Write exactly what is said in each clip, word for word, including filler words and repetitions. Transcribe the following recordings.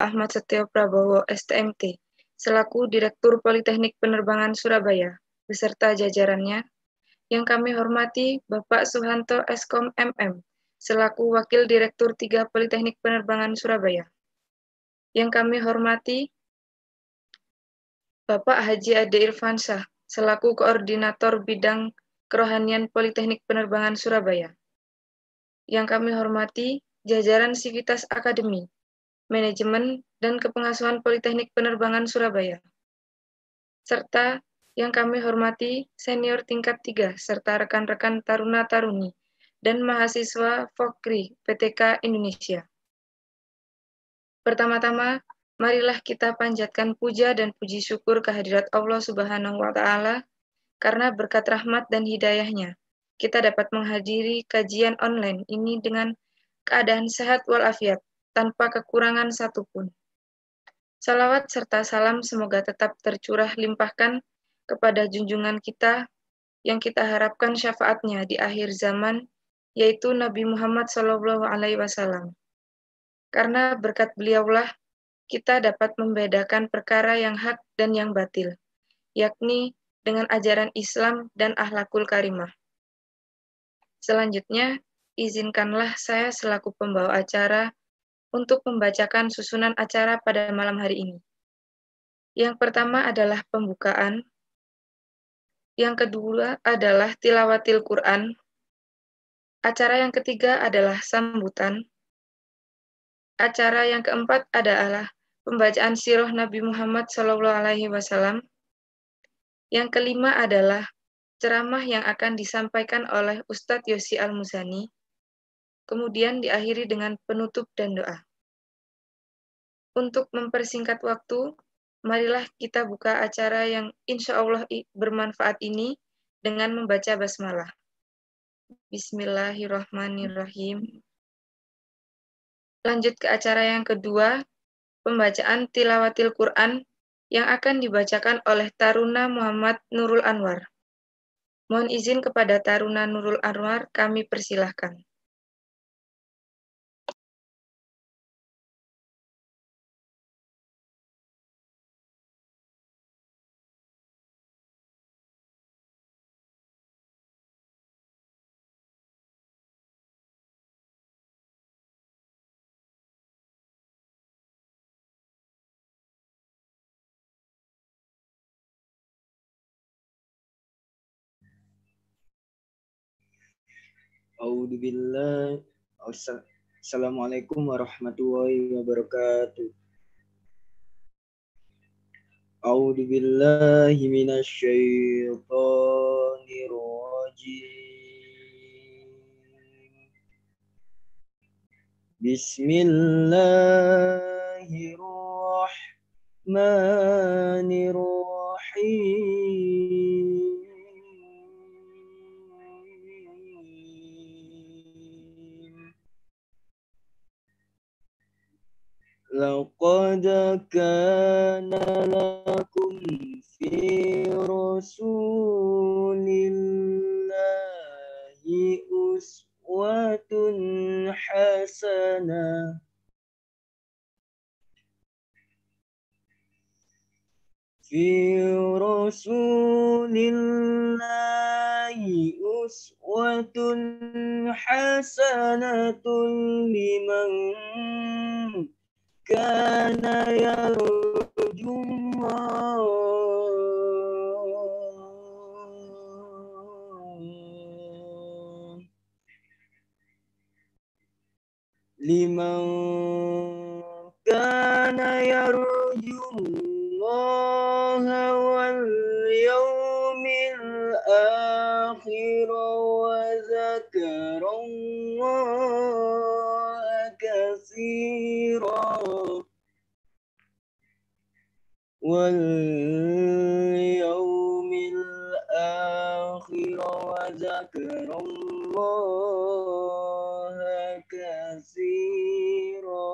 Ahmad Setio Prabowo, S T M T, selaku Direktur Politeknik Penerbangan Surabaya, beserta jajarannya. Yang kami hormati Bapak Suhanto Eskom M M, selaku Wakil Direktur tiga Politeknik Penerbangan Surabaya. Yang kami hormati Bapak Haji Ade Irfansyah, selaku Koordinator Bidang Kerohanian Politeknik Penerbangan Surabaya. Yang kami hormati jajaran Sivitas Akademi, Manajemen dan Kepengasuhan Politeknik Penerbangan Surabaya. Serta yang kami hormati senior tingkat tiga serta rekan-rekan taruna-taruni dan mahasiswa Fokri P T K Indonesia. Pertama-tama, marilah kita panjatkan puja dan puji syukur kehadirat Allah Subhanahu wa Ta'ala, karena berkat rahmat dan hidayahnya, kita dapat menghadiri kajian online ini dengan keadaan sehat walafiat, tanpa kekurangan satupun. Salawat serta salam semoga tetap tercurah limpahkan kepada junjungan kita yang kita harapkan syafaatnya di akhir zaman, yaitu Nabi Muhammad shallallahu alaihi wasallam. Karena berkat beliaulah kita dapat membedakan perkara yang hak dan yang batil, yakni dengan ajaran Islam dan akhlakul karimah. Selanjutnya, izinkanlah saya selaku pembawa acara untuk membacakan susunan acara pada malam hari ini. Yang pertama adalah pembukaan, yang kedua adalah tilawatil Quran, acara yang ketiga adalah sambutan, acara yang keempat adalah pembacaan sirah Nabi Muhammad shallallahu alaihi wasallam, yang kelima adalah ceramah yang akan disampaikan oleh Ustadz Yosi Al-Muzani, kemudian diakhiri dengan penutup dan doa. Untuk mempersingkat waktu, marilah kita buka acara yang insya Allah bermanfaat ini dengan membaca basmalah. Bismillahirrahmanirrahim. Lanjut ke acara yang kedua, pembacaan tilawatil Quran yang akan dibacakan oleh Taruna Muhammad Nurul Anwar. Mohon izin kepada Taruna Nurul Anwar, kami persilahkan. Auzubillah. Assalamualaikum warahmatullahi wabarakatuh. A'udzubillahi minasyaitonir rajim. Bismillahirrahmanirrahim. Laqad kana lakum fi rasulillahi uswatun hasanah. Fi rasulillahi uswatun hasanatun liman kana yarjullah liman kana yarjullah wal yawmil akhir wa zakarallaha katsira wal yawmil akhir wa zakarallaha katsira.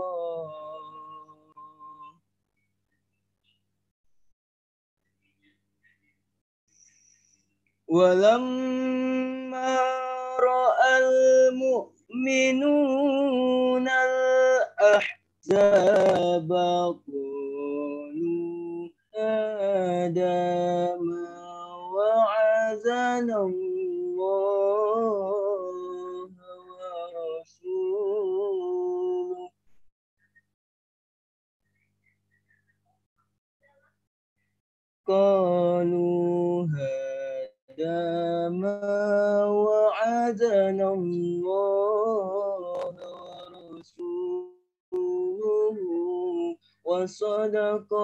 Walamma ra'al mu'minuna al-ahzaba قالوا هذا ما وعدنا الله ورسوله قالوا هذا ما وعدنا الله ورسوله وصدق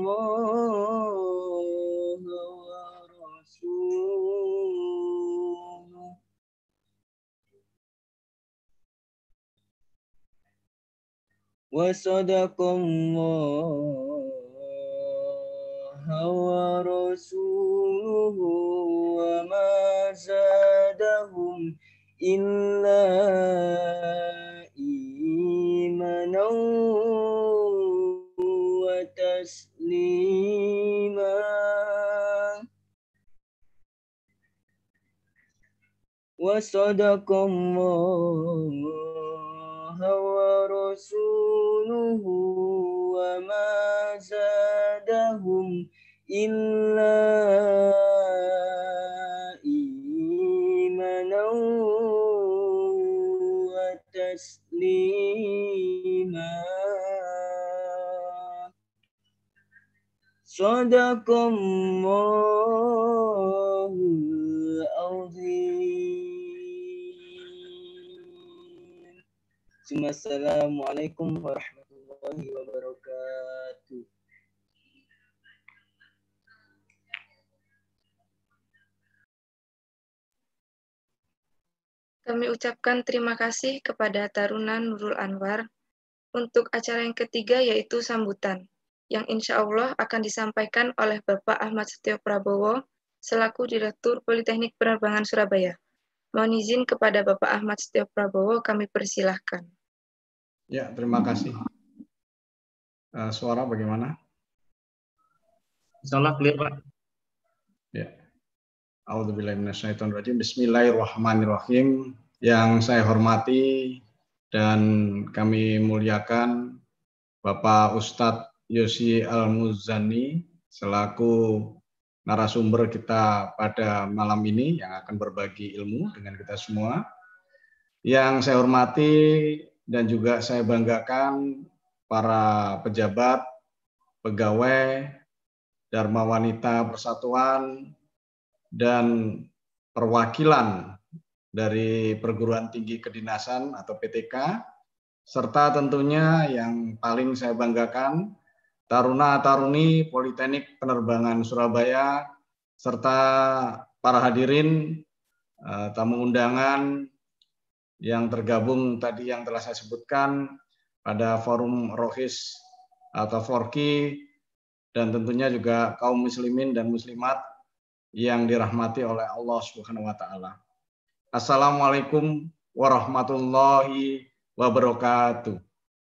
الله ورسوله وصدق الله ورسوله وما زادهم إلا إيمانا وتسليما وصدق الله ورسوله وما زادهم إلا إيمانا وتسليما صدق الله العظيم. Assalamualaikum warahmatullahi wabarakatuh. Kami ucapkan terima kasih kepada Taruna Nurul Anwar untuk acara yang ketiga yaitu sambutan, yang insya Allah akan disampaikan oleh Bapak Ahmad Setio Prabowo selaku Direktur Politeknik Penerbangan Surabaya. Mohon izin kepada Bapak Ahmad Setio Prabowo, kami persilahkan. Ya, terima kasih. Uh, suara bagaimana? Insyaallah clear, Pak. Ya. A'udzubillahi minasyaitonirrajim. Bismillahirrahmanirrahim. Yang saya hormati dan kami muliakan Bapak Ustadz Yosi Al-Muzani selaku narasumber kita pada malam ini yang akan berbagi ilmu dengan kita semua. Yang saya hormati dan juga saya banggakan para pejabat, pegawai, Dharma Wanita Persatuan, dan perwakilan dari Perguruan Tinggi Kedinasan atau P T K, serta tentunya yang paling saya banggakan, Taruna-Taruni Politeknik Penerbangan Surabaya, serta para hadirin, tamu undangan yang tergabung tadi yang telah saya sebutkan pada forum Rohis atau Forki, dan tentunya juga kaum muslimin dan muslimat yang dirahmati oleh Allah Subhanahu wa taala. Assalamualaikum warahmatullahi wabarakatuh.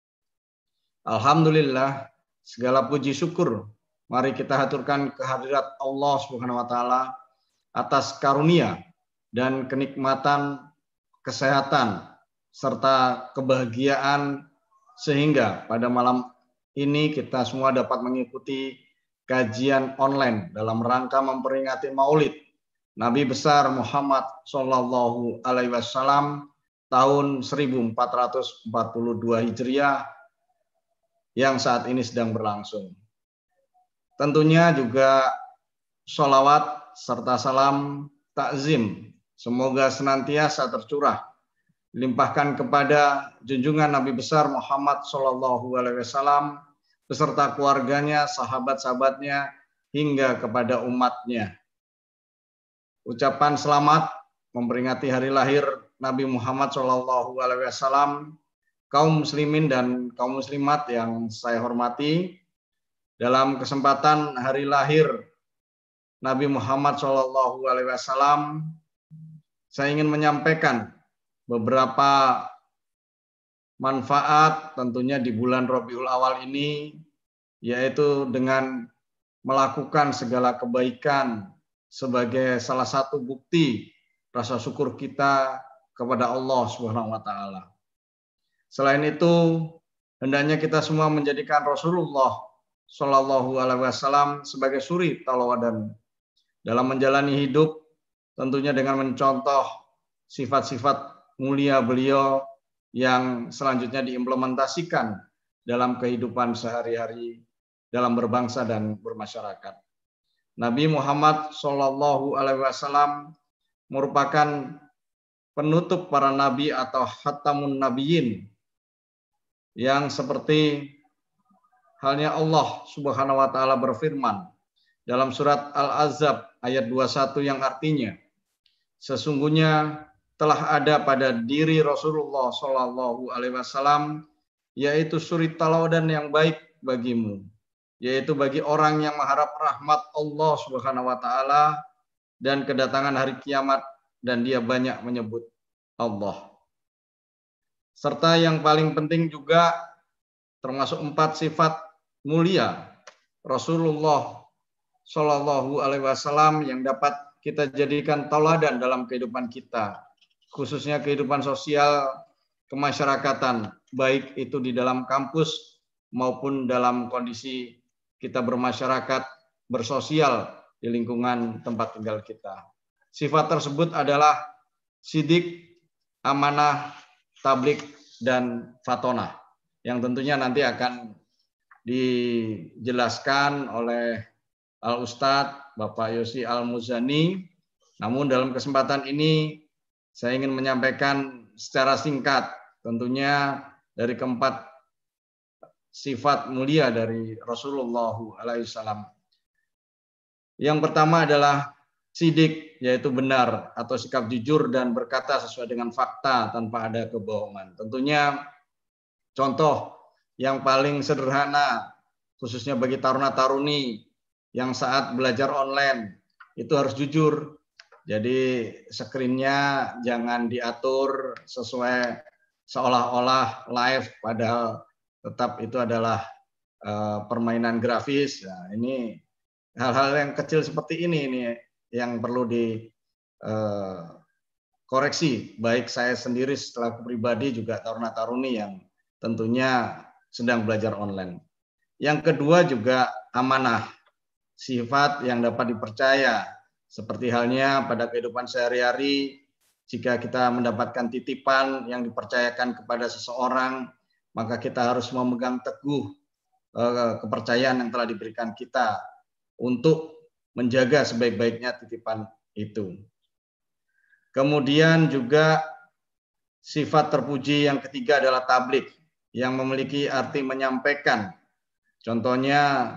Alhamdulillah, segala puji syukur mari kita haturkan kehadirat Allah Subhanahu wa taala atas karunia dan kenikmatan kesehatan serta kebahagiaan sehingga pada malam ini kita semua dapat mengikuti kajian online dalam rangka memperingati Maulid Nabi besar Muhammad Shallallahu Alaihi Wasallam tahun seribu empat ratus empat puluh dua Hijriah yang saat ini sedang berlangsung. Tentunya juga sholawat serta salam takzim semoga senantiasa tercurah limpahkan kepada junjungan Nabi besar Muhammad Shallallahu Alaihi Wasallam beserta keluarganya, sahabat-sahabatnya, hingga kepada umatnya. Ucapan selamat memperingati hari lahir Nabi Muhammad Shallallahu Alaihi Wasallam, kaum muslimin dan kaum muslimat yang saya hormati, dalam kesempatan hari lahir Nabi Muhammad Shallallahu Alaihi Wasallam, saya ingin menyampaikan beberapa manfaat tentunya di bulan Rabiul Awal ini, yaitu dengan melakukan segala kebaikan sebagai salah satu bukti rasa syukur kita kepada Allah Subhanahu wa taala. Selain itu, hendaknya kita semua menjadikan Rasulullah Shallallahu Alaihi Wasallam sebagai suri tauladan dalam menjalani hidup, tentunya dengan mencontoh sifat-sifat mulia beliau yang selanjutnya diimplementasikan dalam kehidupan sehari-hari dalam berbangsa dan bermasyarakat. Nabi Muhammad Shallallahu Alaihi Wasallam merupakan penutup para nabi atau khatamun nabiyyin yang seperti halnya Allah Subhanahu wa taala berfirman dalam surat Al-Ahzab ayat dua puluh satu yang artinya, sesungguhnya telah ada pada diri Rasulullah Shallallahu Alaihi Wasallam yaitu suri tauladan yang baik bagimu, yaitu bagi orang yang mengharap rahmat Allah Subhanahu wa taala dan kedatangan hari kiamat, dan dia banyak menyebut Allah. Serta yang paling penting juga termasuk empat sifat mulia Rasulullah Shallallahu Alaihi Wasallam yang dapat kita jadikan tauladan dalam kehidupan kita, khususnya kehidupan sosial kemasyarakatan, baik itu di dalam kampus maupun dalam kondisi kita bermasyarakat, bersosial di lingkungan tempat tinggal kita. Sifat tersebut adalah sidik, amanah, tablik, dan fatonah, yang tentunya nanti akan dijelaskan oleh Al-Ustadz Bapak Yosi Al-Muzani. Namun dalam kesempatan ini saya ingin menyampaikan secara singkat tentunya dari keempat sifat mulia dari Rasulullah alaihi wasallam. Yang pertama adalah sidik, yaitu benar atau sikap jujur dan berkata sesuai dengan fakta tanpa ada kebohongan. Tentunya contoh yang paling sederhana khususnya bagi taruna-taruni yang saat belajar online itu harus jujur. Jadi screen-nya jangan diatur sesuai seolah-olah live, padahal tetap itu adalah uh, permainan grafis. Nah, ini hal-hal yang kecil seperti ini ini yang perlu dikoreksi, uh, baik saya sendiri setelah pribadi juga taruna-taruni yang tentunya sedang belajar online. Yang kedua juga amanah, sifat yang dapat dipercaya, seperti halnya pada kehidupan sehari-hari. Jika kita mendapatkan titipan yang dipercayakan kepada seseorang, maka kita harus memegang teguh uh, kepercayaan yang telah diberikan kita untuk menjaga sebaik-baiknya titipan itu. Kemudian juga sifat terpuji yang ketiga adalah tablik, yang memiliki arti menyampaikan. Contohnya,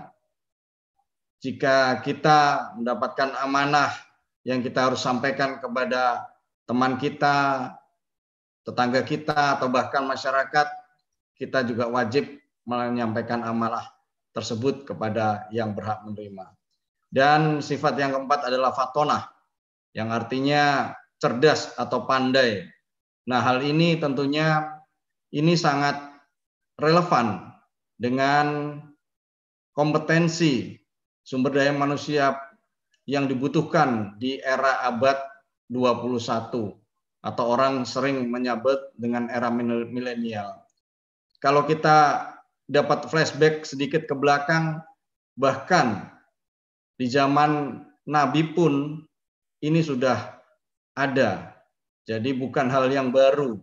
jika kita mendapatkan amanah yang kita harus sampaikan kepada teman kita, tetangga kita, atau bahkan masyarakat, kita juga wajib menyampaikan amanah tersebut kepada yang berhak menerima. Dan sifat yang keempat adalah fatonah, yang artinya cerdas atau pandai. Nah, hal ini tentunya ini sangat relevan dengan kompetensi sumber daya manusia yang dibutuhkan di era abad dua puluh satu atau orang sering menyebut dengan era milenial. Kalau kita dapat flashback sedikit ke belakang, bahkan di zaman Nabi pun ini sudah ada. Jadi bukan hal yang baru,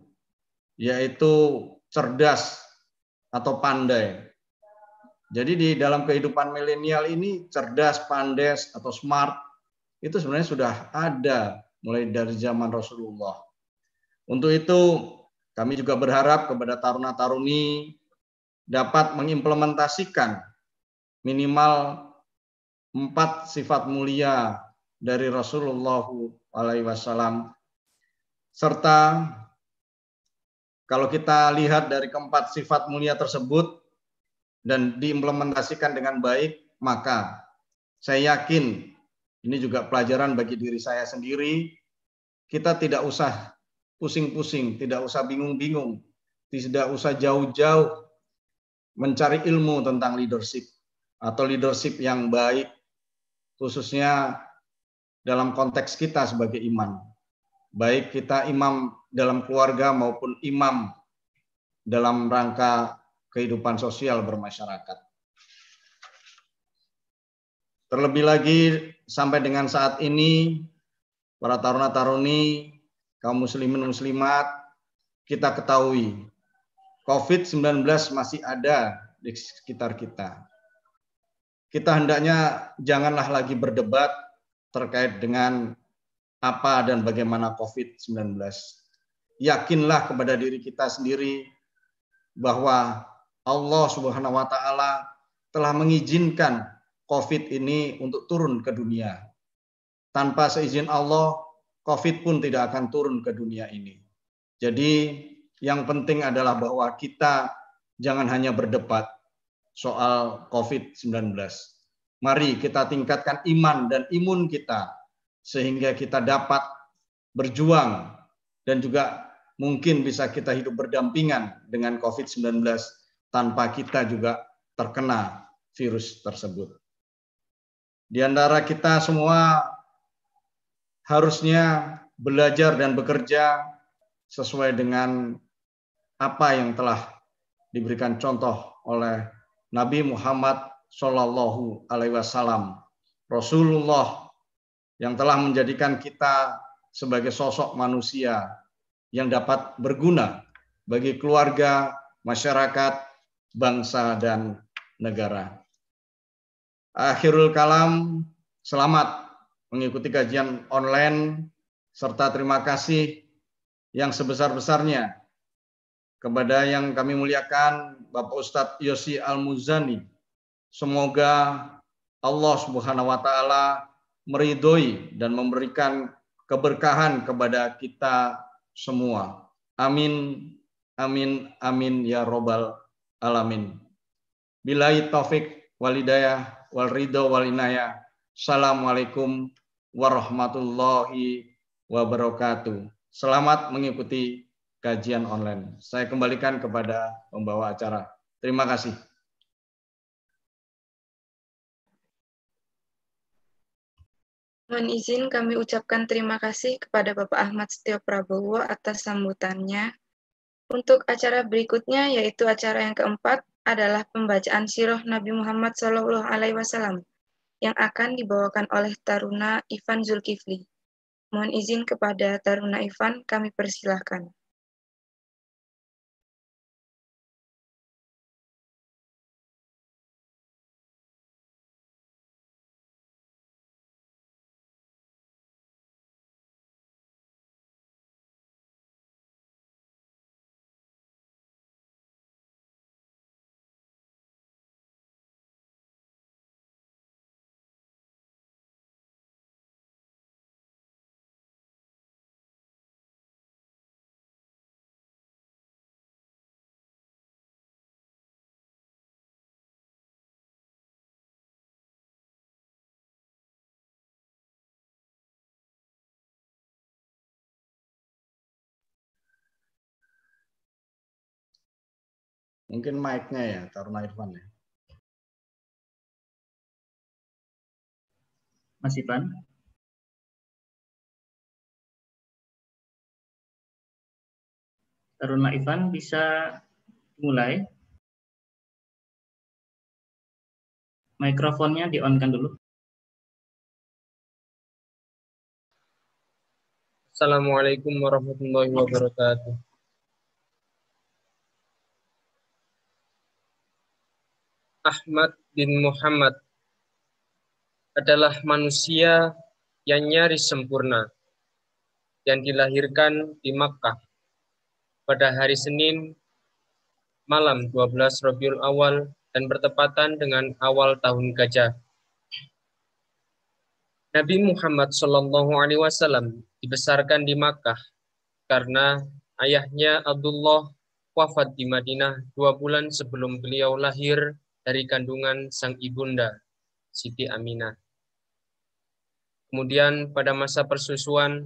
yaitu cerdas atau pandai. Jadi di dalam kehidupan milenial ini cerdas, pandai atau smart itu sebenarnya sudah ada mulai dari zaman Rasulullah. Untuk itu kami juga berharap kepada taruna-taruni dapat mengimplementasikan minimal empat sifat mulia dari Rasulullah alaihi wasallam, serta kalau kita lihat dari keempat sifat mulia tersebut dan diimplementasikan dengan baik, maka saya yakin ini juga pelajaran bagi diri saya sendiri. Kita tidak usah pusing-pusing, tidak usah bingung-bingung, tidak usah jauh-jauh mencari ilmu tentang leadership atau leadership yang baik, khususnya dalam konteks kita sebagai imam. Baik kita imam dalam keluarga maupun imam dalam rangka kehidupan sosial bermasyarakat. Terlebih lagi sampai dengan saat ini, para taruna-taruni, kaum muslimin muslimat, kita ketahui covid sembilan belas masih ada di sekitar kita. Kita hendaknya janganlah lagi berdebat terkait dengan apa dan bagaimana covid sembilan belas. Yakinlah kepada diri kita sendiri bahwa Allah Subhanahu wa taala telah mengizinkan COVID ini untuk turun ke dunia. Tanpa seizin Allah, COVID pun tidak akan turun ke dunia ini. Jadi yang penting adalah bahwa kita jangan hanya berdebat soal covid sembilan belas. Mari kita tingkatkan iman dan imun kita sehingga kita dapat berjuang dan juga mungkin bisa kita hidup berdampingan dengan covid sembilan belas tanpa kita juga terkena virus tersebut. Di antara kita semua harusnya belajar dan bekerja sesuai dengan apa yang telah diberikan contoh oleh Nabi Muhammad Shallallahu Alaihi Wasallam, Rasulullah yang telah menjadikan kita sebagai sosok manusia yang dapat berguna bagi keluarga, masyarakat, bangsa, dan negara. Akhirul kalam, selamat mengikuti kajian online, serta terima kasih yang sebesar-besarnya kepada yang kami muliakan Bapak Ustadz Yosi Al-Muzani. Semoga Allah Subhanahu wa taala meridhoi dan memberikan keberkahan kepada kita semua. Amin, amin, amin ya robbal alamin. Billahi taufik wal hidayah wal ridho wal inayah. Assalamualaikum warahmatullahi wabarakatuh. Selamat mengikuti kajian online. Saya kembalikan kepada pembawa acara. Terima kasih. Mohon izin kami ucapkan terima kasih kepada Bapak Ahmad Setio Prabowo atas sambutannya. Untuk acara berikutnya, yaitu acara yang keempat, adalah pembacaan sirah Nabi Muhammad shallallahu alaihi wasallam yang akan dibawakan oleh Taruna Ivan Zulkifli. Mohon izin kepada Taruna Ivan, kami persilahkan. Mungkin mic-nya ya, Taruna Irfan ya. Mas Ivan. Taruna Ivan bisa mulai. Mikrofonnya di-on-kan dulu. Assalamualaikum warahmatullahi wabarakatuh. Ahmad bin Muhammad adalah manusia yang nyaris sempurna yang dilahirkan di Makkah pada hari Senin malam dua belas Rabiul Awal dan bertepatan dengan awal tahun gajah. Nabi Muhammad shallallahu alaihi wasallam dibesarkan di Makkah karena ayahnya Abdullah wafat di Madinah dua bulan sebelum beliau lahir dari kandungan sang ibunda, Siti Aminah. Kemudian pada masa persusuan,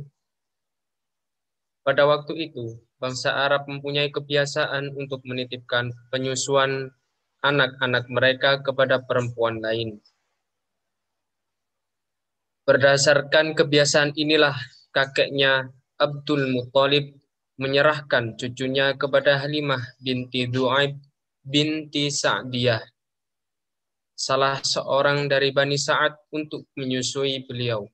pada waktu itu, bangsa Arab mempunyai kebiasaan untuk menitipkan penyusuan anak-anak mereka kepada perempuan lain. Berdasarkan kebiasaan inilah kakeknya Abdul Muthalib menyerahkan cucunya kepada Halimah binti Du'aib binti Sa'diyah, salah seorang dari Bani Sa'ad, untuk menyusui beliau.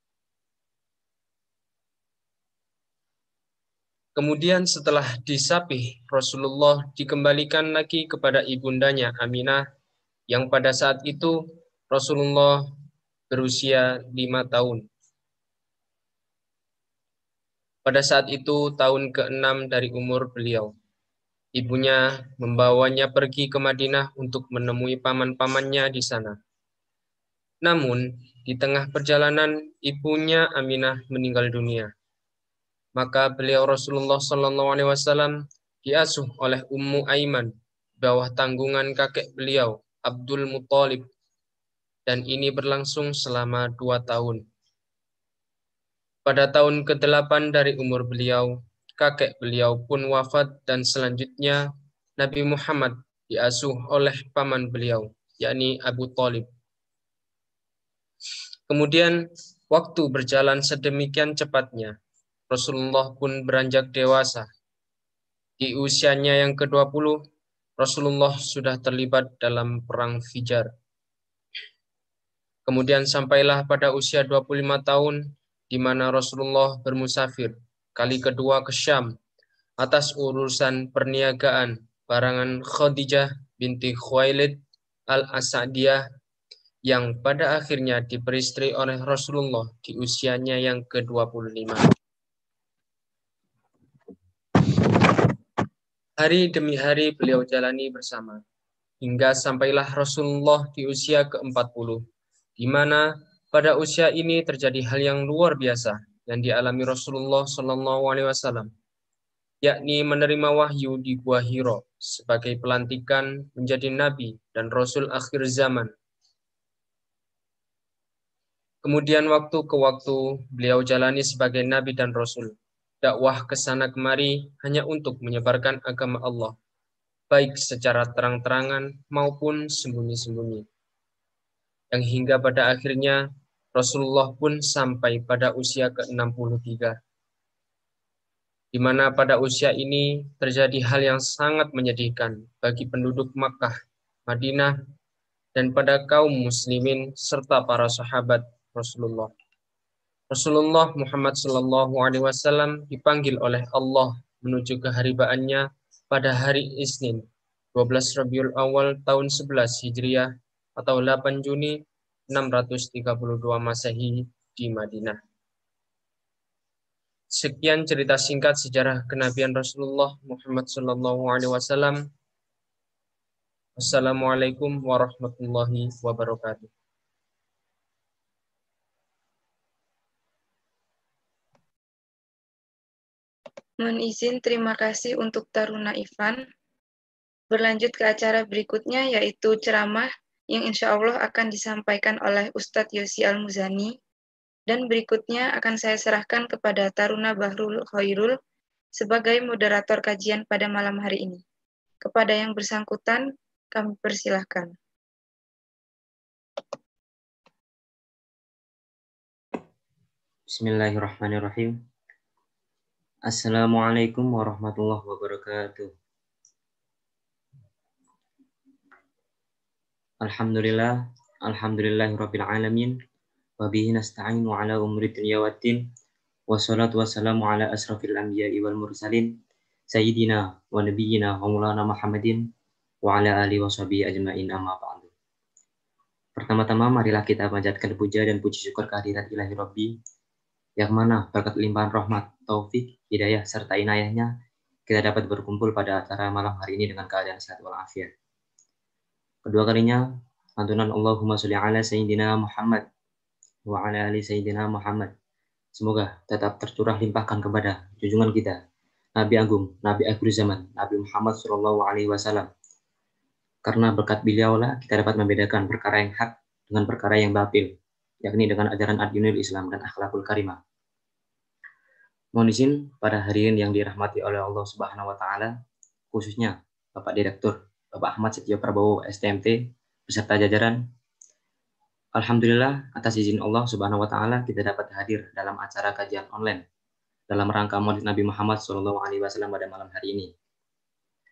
Kemudian setelah disapih, Rasulullah dikembalikan lagi kepada ibundanya Aminah, yang pada saat itu Rasulullah berusia lima tahun. Pada saat itu tahun keenam dari umur beliau. Ibunya membawanya pergi ke Madinah untuk menemui paman-pamannya di sana. Namun, di tengah perjalanan ibunya Aminah meninggal dunia. Maka beliau Rasulullah Shallallahu Alaihi Wasallam diasuh oleh Ummu Aiman, bawah tanggungan kakek beliau Abdul Muthalib, dan ini berlangsung selama dua tahun. Pada tahun kedelapan dari umur beliau, kakek beliau pun wafat, dan selanjutnya Nabi Muhammad diasuh oleh paman beliau, yakni Abu Thalib. Kemudian waktu berjalan sedemikian cepatnya, Rasulullah pun beranjak dewasa. Di usianya yang kedua puluh, Rasulullah sudah terlibat dalam perang Fijar. Kemudian sampailah pada usia dua puluh lima tahun, di mana Rasulullah bermusafir kali kedua ke Syam atas urusan perniagaan barangan Khadijah binti Khuwailid al-Asadiyah, yang pada akhirnya diperistri oleh Rasulullah di usianya yang ke dua puluh lima. Hari demi hari beliau jalani bersama, hingga sampailah Rasulullah di usia ke empat puluh, di mana pada usia ini terjadi hal yang luar biasa yang dialami Rasulullah Shallallahu Alaihi Wasallam, yakni menerima wahyu di Gua Hiro sebagai pelantikan menjadi Nabi dan Rasul akhir zaman. Kemudian waktu ke waktu beliau jalani sebagai Nabi dan Rasul, dakwah ke sana kemari hanya untuk menyebarkan agama Allah, baik secara terang-terangan maupun sembunyi-sembunyi. Yang hingga pada akhirnya Rasulullah pun sampai pada usia ke enam puluh tiga. Di mana pada usia ini terjadi hal yang sangat menyedihkan bagi penduduk Makkah, Madinah, dan pada kaum muslimin serta para sahabat Rasulullah. Rasulullah Muhammad Shallallahu Alaihi Wasallam dipanggil oleh Allah menuju keharibaannya pada hari Isnin, dua belas Rabiul Awal tahun sebelas Hijriah atau delapan Juni enam ratus tiga puluh dua Masehi di Madinah. Sekian cerita singkat sejarah kenabian Rasulullah Muhammad Shallallahu Alaihi Wasallam. Wassalamualaikum warahmatullahi wabarakatuh. Mohon izin, terima kasih untuk Taruna Ivan. Berlanjut ke acara berikutnya, yaitu ceramah yang insya Allah akan disampaikan oleh Ustadz Yosi Al-Muzani. Dan berikutnya akan saya serahkan kepada Taruna Bahrul Khairul sebagai moderator kajian pada malam hari ini. Kepada yang bersangkutan, kami persilahkan. Bismillahirrahmanirrahim. Assalamualaikum warahmatullahi wabarakatuh. Alhamdulillah, alhamdulillahirabbil alamin, wa bihi nasta'inu ala umuri dunya waddin, wassalatu wassalamu ala asrafil anbiya'i wal mursalin, sayyidina wa nabiyyina wa maulana Muhammadin wa ala alihi washabihi ajma'in, amma ba'du. Pertama-tama marilah kita panjatkan puja dan puji syukur kehadirat Ilahi Rabbi, yang mana berkat limpahan rahmat, taufik, hidayah, serta inayahnya, kita dapat berkumpul pada acara malam hari ini dengan keadaan sehat walafiat. Kedua kalinya, lantunan Allahumma sholli ala Sayyidina Muhammad wa ala ali Sayyidina Muhammad. Semoga tetap tercurah limpahkan kepada junjungan kita, Nabi Agung, Nabi akhir zaman, Nabi Muhammad Shallallahu Alaihi Wasallam. Karena berkat beliaulah kita dapat membedakan perkara yang hak dengan perkara yang batil, yakni dengan ajaran ad-dinul Islam dan akhlakul karimah. Mohon izin pada hari ini yang dirahmati oleh Allah Subhanahu wa taala, khususnya Bapak Direktur Bapak Ahmad Setio Prabowo S T M T beserta jajaran. Alhamdulillah atas izin Allah Subhanahu wa taala kita dapat hadir dalam acara kajian online dalam rangka Maulid Nabi Muhammad Shallallahu alaihi wasallam pada malam hari ini.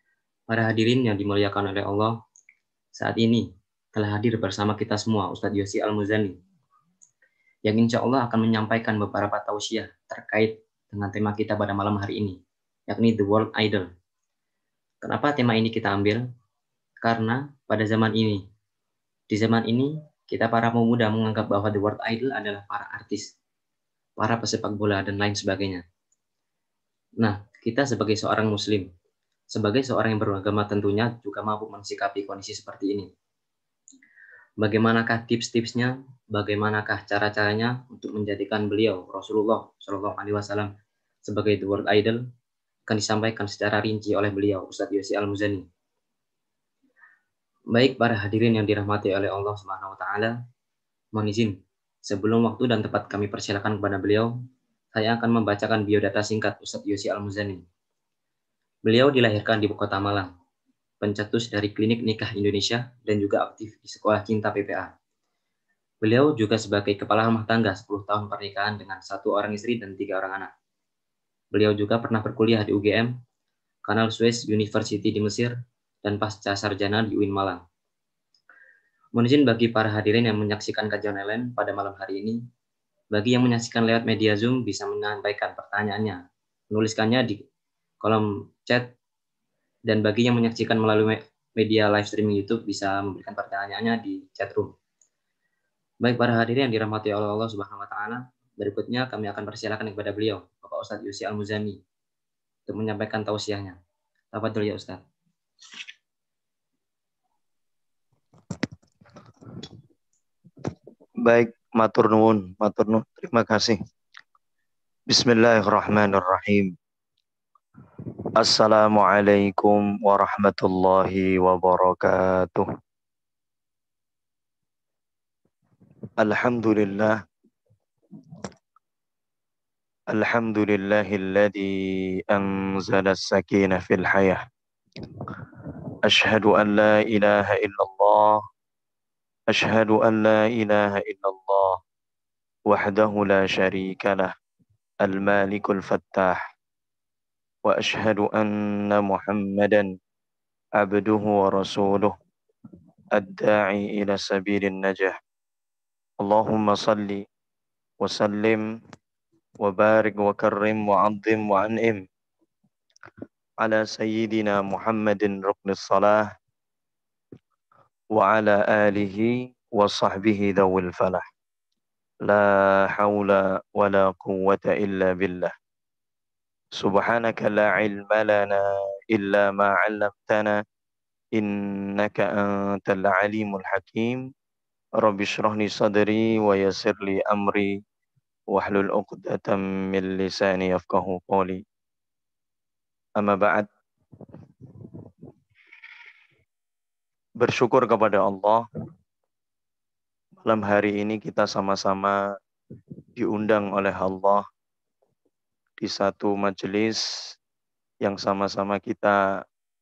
Para hadirin yang dimuliakan oleh Allah, saat ini telah hadir bersama kita semua Ustadz Yosi Al-Muzani, yang insya Allah akan menyampaikan beberapa tausiah terkait dengan tema kita pada malam hari ini, yakni The World Idol. Kenapa tema ini kita ambil? Karena pada zaman ini, di zaman ini, kita para pemuda menganggap bahwa The World Idol adalah para artis, para pesepak bola, dan lain sebagainya. Nah, kita sebagai seorang muslim, sebagai seorang yang beragama tentunya juga mampu mensikapi kondisi seperti ini. Bagaimanakah tips-tipsnya, bagaimanakah cara-caranya untuk menjadikan beliau Rasulullah Shallallahu Alaihi Wasallam sebagai The World Idol, akan disampaikan secara rinci oleh beliau Ustadz Yosi Al-Muzani. Baik para hadirin yang dirahmati oleh Allah Subhanahu Wa Taala, mohon izin sebelum waktu dan tempat kami persilakan kepada beliau, saya akan membacakan biodata singkat Ustadz Yosi Al-Muzani. Beliau dilahirkan di Kota Malang, pencetus dari Klinik Nikah Indonesia, dan juga aktif di Sekolah Cinta P P A. Beliau juga sebagai kepala rumah tangga sepuluh tahun pernikahan dengan satu orang istri dan tiga orang anak. Beliau juga pernah berkuliah di U G M, Canal Suez University di Mesir, dan pasca sarjana di U I N Malang. Mohon izin bagi para hadirin yang menyaksikan kajian online pada malam hari ini, bagi yang menyaksikan lewat media Zoom bisa menyampaikan pertanyaannya, menuliskannya di kolom chat, dan bagi yang menyaksikan melalui media live streaming YouTube bisa memberikan pertanyaannya di chat room. Baik para hadirin yang dirahmati oleh Allah Subhanahu Wa Taala, berikutnya kami akan persilakan kepada beliau, Bapak Ustadz Yosi Al-Muzani, untuk menyampaikan tausiahnya. Tafadhol ya Ustadz. Baik, matur nuwun, matur nuwun. Terima kasih. Bismillahirrahmanirrahim. Assalamualaikum warahmatullahi wabarakatuh. Alhamdulillah. Alhamdulillahilladzi anzala as-sakinah fil hayah. Ashhadu an la ilaha illallah. Ashhadu an la ilaha illallah. Wahdahu la syarika lah. Al-Malikul Fattah. Wa ashhadu anna Muhammadan abduhu wa rasuluh. Ad-da'i ila sabilin najah. Allahumma salli wa sallim wa barik wa karrim wa azim wa an'im ala sayyidina Muhammadin ruknis salah wa ala alihi wa sahbihi dhawil falah. La hawla wa la quwwata illa billah. Subhanaka la ilma lana illa ma 'allamtana innaka antal alimul hakim. Rabbi shrah li sadri wa yassir li amri wahlul 'uqdatam min lisani yafqahu qawli. Amma ba'd. Bersyukur kepada Allah, malam hari ini kita sama-sama diundang oleh Allah di satu majelis yang sama-sama kita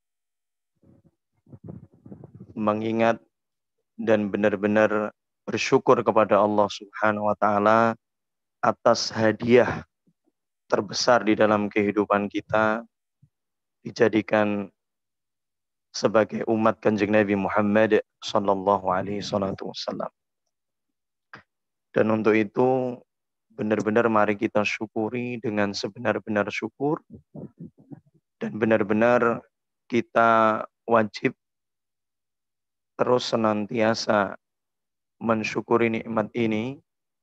mengingat dan benar-benar bersyukur kepada Allah Subhanahu wa Ta'ala atas hadiah terbesar di dalam kehidupan kita, dijadikan sebagai umat Kanjeng Nabi Muhammad sallallahu alaihi wasallam. Dan untuk itu benar-benar mari kita syukuri dengan sebenar-benar syukur, dan benar-benar kita wajib terus senantiasa mensyukuri nikmat ini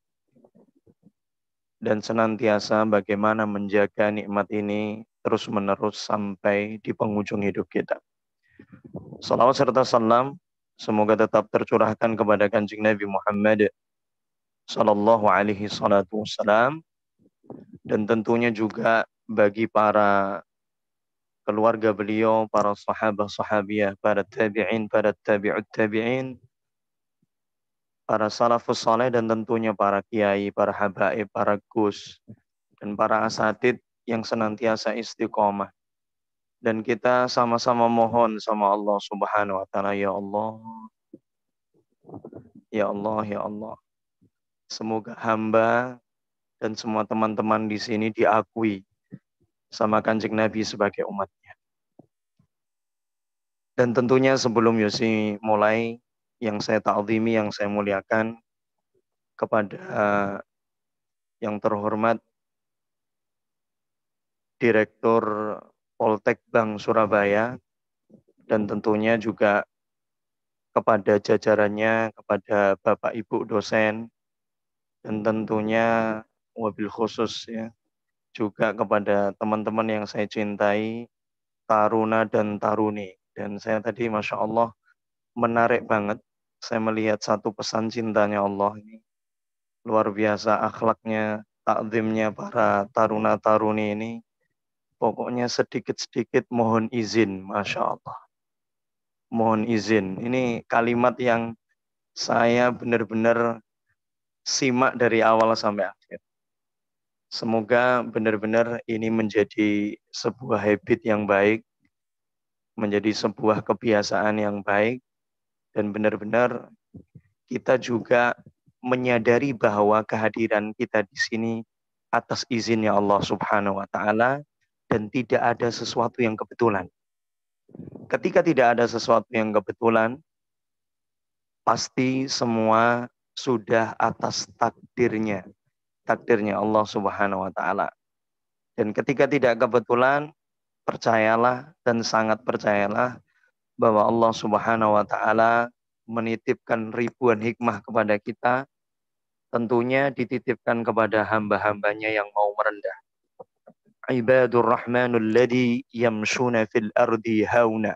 dan senantiasa bagaimana menjaga nikmat ini terus-menerus sampai di penghujung hidup kita. Salawat serta salam semoga tetap tercurahkan kepada Kanjeng Nabi Muhammad sallallahu alaihi salatu wassalam, dan tentunya juga bagi para keluarga beliau, para sahabat sahabiyah, para tabi'in, para tabi'ut tabi'in, para salafus saleh, dan tentunya para kiai, para habaib, para gus, dan para asatid yang senantiasa istiqomah. Dan kita sama-sama mohon sama Allah Subhanahu wa Ta'ala, ya Allah, ya Allah, ya Allah, semoga hamba dan semua teman-teman di sini diakui sama Kanjeng Nabi sebagai umatnya. Dan tentunya sebelum Yosi mulai, yang saya ta'zimi, yang saya muliakan kepada yang terhormat Direktur Poltek Bank Surabaya, dan tentunya juga kepada jajarannya, kepada Bapak Ibu dosen, dan tentunya wabil khusus ya, juga kepada teman-teman yang saya cintai, taruna dan taruni. Dan saya tadi Masya Allah menarik banget, saya melihat satu pesan cintanya Allah ini. Luar biasa akhlaknya, takzimnya para taruna-taruni ini. Pokoknya sedikit-sedikit mohon izin, Masya Allah. Mohon izin. Ini kalimat yang saya benar-benar simak dari awal sampai akhir. Semoga benar-benar ini menjadi sebuah habit yang baik, menjadi sebuah kebiasaan yang baik, dan benar-benar kita juga menyadari bahwa kehadiran kita di sini atas izinnya Allah Subhanahu wa Ta'ala, dan tidak ada sesuatu yang kebetulan. Ketika tidak ada sesuatu yang kebetulan, pasti semua sudah atas takdirnya, takdirnya Allah Subhanahu wa Ta'ala. Dan ketika tidak kebetulan, percayalah dan sangat percayalah bahwa Allah Subhanahu wa Ta'ala menitipkan ribuan hikmah kepada kita, tentunya dititipkan kepada hamba-hambanya yang mau merendah. Ibadur Rahmanul ladzi yamshuna fil ardi hauna.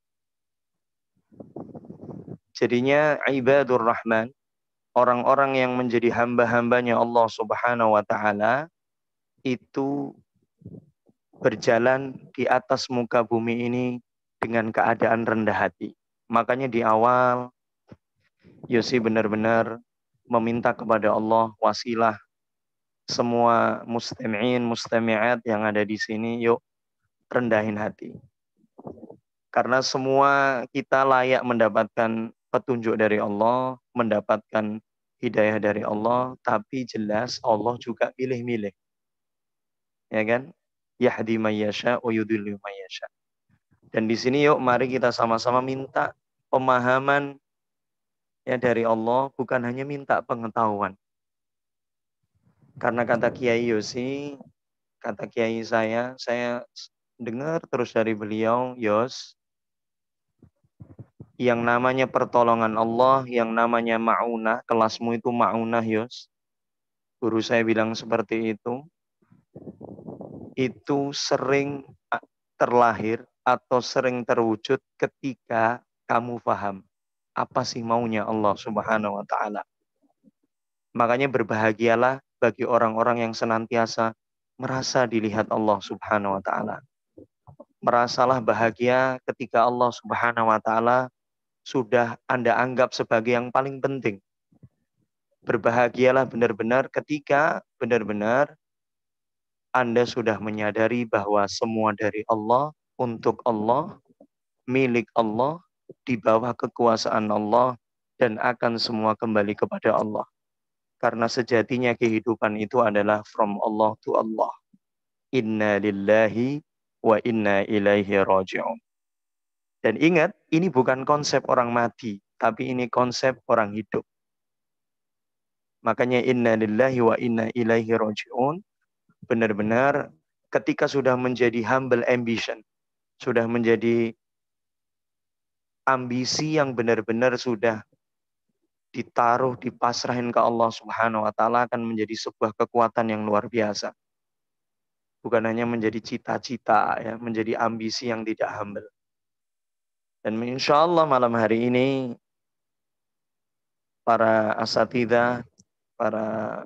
Jadinya Ibadur Rahman, orang-orang yang menjadi hamba-hambanya Allah Subhanahu wa Ta'ala, itu berjalan di atas muka bumi ini dengan keadaan rendah hati. Makanya di awal Yosi benar-benar meminta kepada Allah wasilah semua mustami'in, mustami'at yang ada di sini, yuk rendahin hati. Karena semua kita layak mendapatkan petunjuk dari Allah, mendapatkan hidayah dari Allah, tapi jelas Allah juga pilih-milih. Ya kan? Yahdi may yasha wa yudhillu may yasha. Dan di sini yuk mari kita sama-sama minta pemahaman ya dari Allah, bukan hanya minta pengetahuan. Karena kata Kiai Yosi, kata Kiai saya, saya dengar terus dari beliau, Yos, yang namanya pertolongan Allah, yang namanya ma'unah, kelasmu itu ma'unah, Yos. Guru saya bilang seperti itu. Itu sering terlahir atau sering terwujud ketika kamu paham apa sih maunya Allah Subhanahu wa Ta'ala. Makanya berbahagialah bagi orang-orang yang senantiasa merasa dilihat Allah Subhanahu wa Ta'ala. Merasalah bahagia ketika Allah Subhanahu wa Ta'ala sudah Anda anggap sebagai yang paling penting. Berbahagialah benar-benar ketika benar-benar Anda sudah menyadari bahwa semua dari Allah, untuk Allah, milik Allah, di bawah kekuasaan Allah, dan akan semua kembali kepada Allah. Karena sejatinya kehidupan itu adalah from Allah to Allah. Inna lillahi wa inna ilaihi raji'un. Dan ingat, ini bukan konsep orang mati, tapi ini konsep orang hidup. Makanya inna lillahi wa inna ilaihi raji'un, benar-benar ketika sudah menjadi humble ambition, sudah menjadi ambisi yang benar-benar sudah ditaruh, dipasrahin ke Allah Subhanahu wa Ta'ala, akan menjadi sebuah kekuatan yang luar biasa. Bukan hanya menjadi cita-cita, ya, menjadi ambisi yang tidak humble. Dan insya Allah malam hari ini para asatidzah, para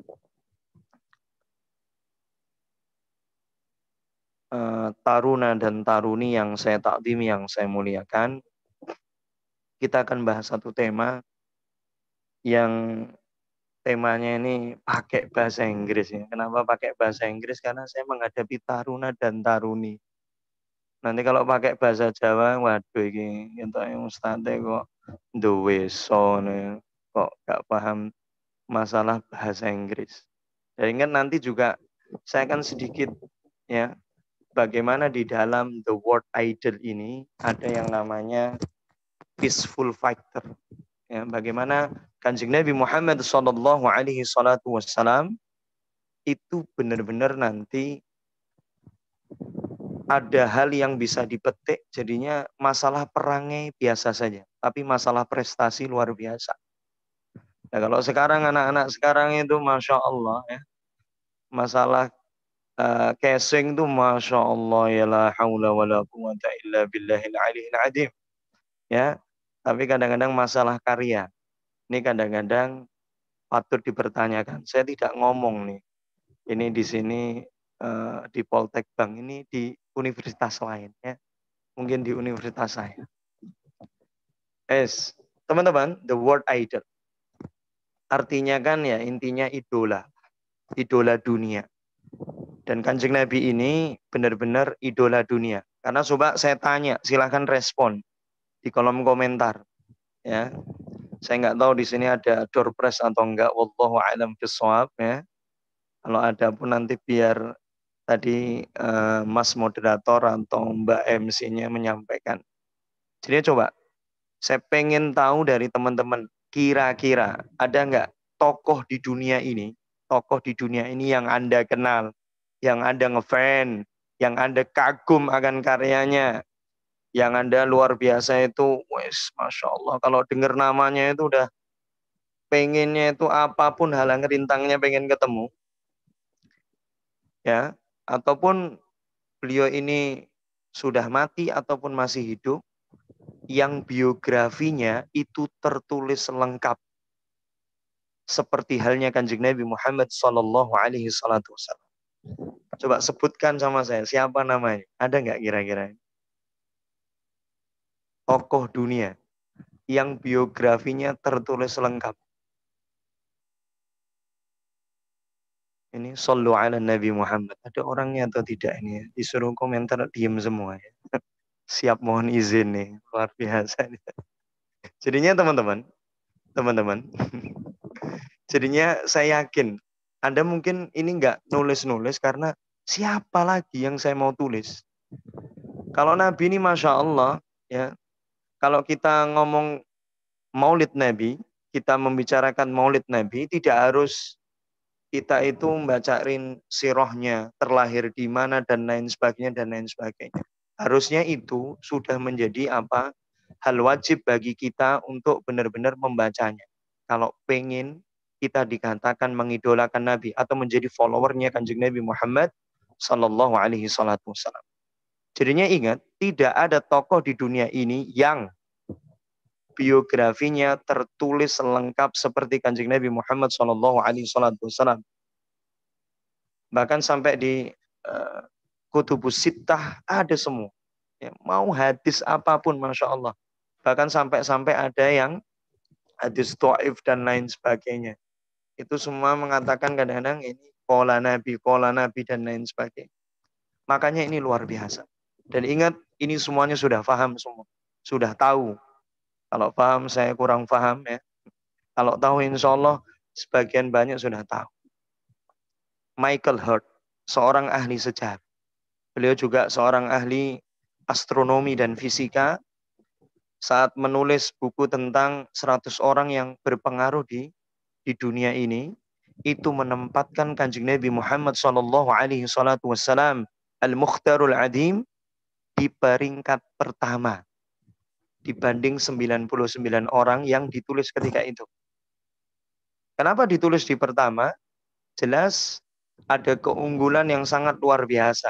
uh, taruna dan taruni yang saya takdimi, yang saya muliakan, kita akan bahas satu tema yang temanya ini pakai bahasa Inggris ya. Kenapa pakai bahasa Inggris? Karena saya menghadapi taruna dan taruni. Nanti kalau pakai bahasa Jawa, waduh ini entuk ustadz kok duwe so kok gak paham masalah bahasa Inggris. Dan ingat nanti juga saya akan sedikit ya bagaimana di dalam the word idol ini ada yang namanya peaceful fighter. Ya, bagaimana Kanjeng Nabi Muhammad Shallallahu Alaihi Wasallam itu benar-benar nanti ada hal yang bisa dipetik, jadinya masalah perangnya biasa saja, tapi masalah prestasi luar biasa. Nah, kalau sekarang anak-anak sekarang itu Masya Allah ya, masalah uh, casing itu Masya Allah ya la haula wa la quwata illa billahil aliyil azim. Ya, tapi kadang-kadang masalah karya, ini kadang-kadang patut dipertanyakan. Saya tidak ngomong nih, ini di sini uh, di Poltek Bank, ini di universitas lain ya, mungkin di universitas saya. Es, teman-teman, the word idol. Artinya kan ya intinya idola, idola dunia. Dan Kanjeng Nabi ini benar-benar idola dunia. Karena coba saya tanya, silahkan respon di kolom komentar. Ya, saya nggak tahu di sini ada door prize atau enggak. Wallahu a'lam bishawab ya. Kalau ada pun nanti biar tadi eh, Mas moderator atau Mbak M C-nya menyampaikan. Jadi coba, saya pengen tahu dari teman-teman, kira-kira ada nggak tokoh di dunia ini, tokoh di dunia ini yang Anda kenal, yang Anda ngefan, yang Anda kagum akan karyanya, yang Anda luar biasa itu, wes, Masya Allah, kalau dengar namanya itu udah pengennya itu apapun halang rintangnya pengen ketemu. Ya, ataupun beliau ini sudah mati ataupun masih hidup, yang biografinya itu tertulis lengkap. Seperti halnya Kanjeng Nabi Muhammad Sallallahu Alaihi Wasallam. Coba sebutkan sama saya, siapa namanya? Ada nggak kira-kira? Tokoh dunia yang biografinya tertulis lengkap. Ini Sallu ala Nabi Muhammad. Ada orangnya atau tidak ini? Disuruh komentar, diem semua ya. Siap mohon izin nih, luar biasa. Jadinya teman-teman, teman-teman, jadinya saya yakin Anda mungkin ini nggak nulis-nulis karena siapa lagi yang saya mau tulis? Kalau Nabi ini Masya Allah, ya, kalau kita ngomong Maulid Nabi, kita membicarakan Maulid Nabi, tidak harus kita itu membacain sirahnya, terlahir di mana dan lain sebagainya dan lain sebagainya. Harusnya itu sudah menjadi apa? Hal wajib bagi kita untuk benar-benar membacanya. Kalau pengen kita dikatakan mengidolakan Nabi atau menjadi followernya Kanjeng Nabi Muhammad Sallallahu Alaihi Wasallam. Jadinya ingat, tidak ada tokoh di dunia ini yang biografinya tertulis lengkap seperti Kanjeng Nabi Muhammad Sallallahu Alaihi Wasallam. Bahkan sampai di uh, Kutubus Sittah ada semua. Ya, mau hadis apapun, Masya Allah. Bahkan sampai-sampai ada yang hadis dhaif dan lain sebagainya. Itu semua mengatakan kadang-kadang ini qala Nabi, qala Nabi dan lain sebagainya. Makanya ini luar biasa. Dan ingat, ini semuanya sudah paham semua. Sudah tahu. Kalau paham, saya kurang paham ya. Kalau tahu insya Allah sebagian banyak sudah tahu. Michael Hurt, seorang ahli sejarah. Beliau juga seorang ahli astronomi dan fisika. Saat menulis buku tentang seratus orang yang berpengaruh di di dunia ini, itu menempatkan Kanjeng Nabi Muhammad Sallallahu Alaihi Wasallam Al-Mukhtarul Adim di peringkat pertama dibanding sembilan puluh sembilan orang yang ditulis ketika itu. Kenapa ditulis di pertama? Jelas ada keunggulan yang sangat luar biasa.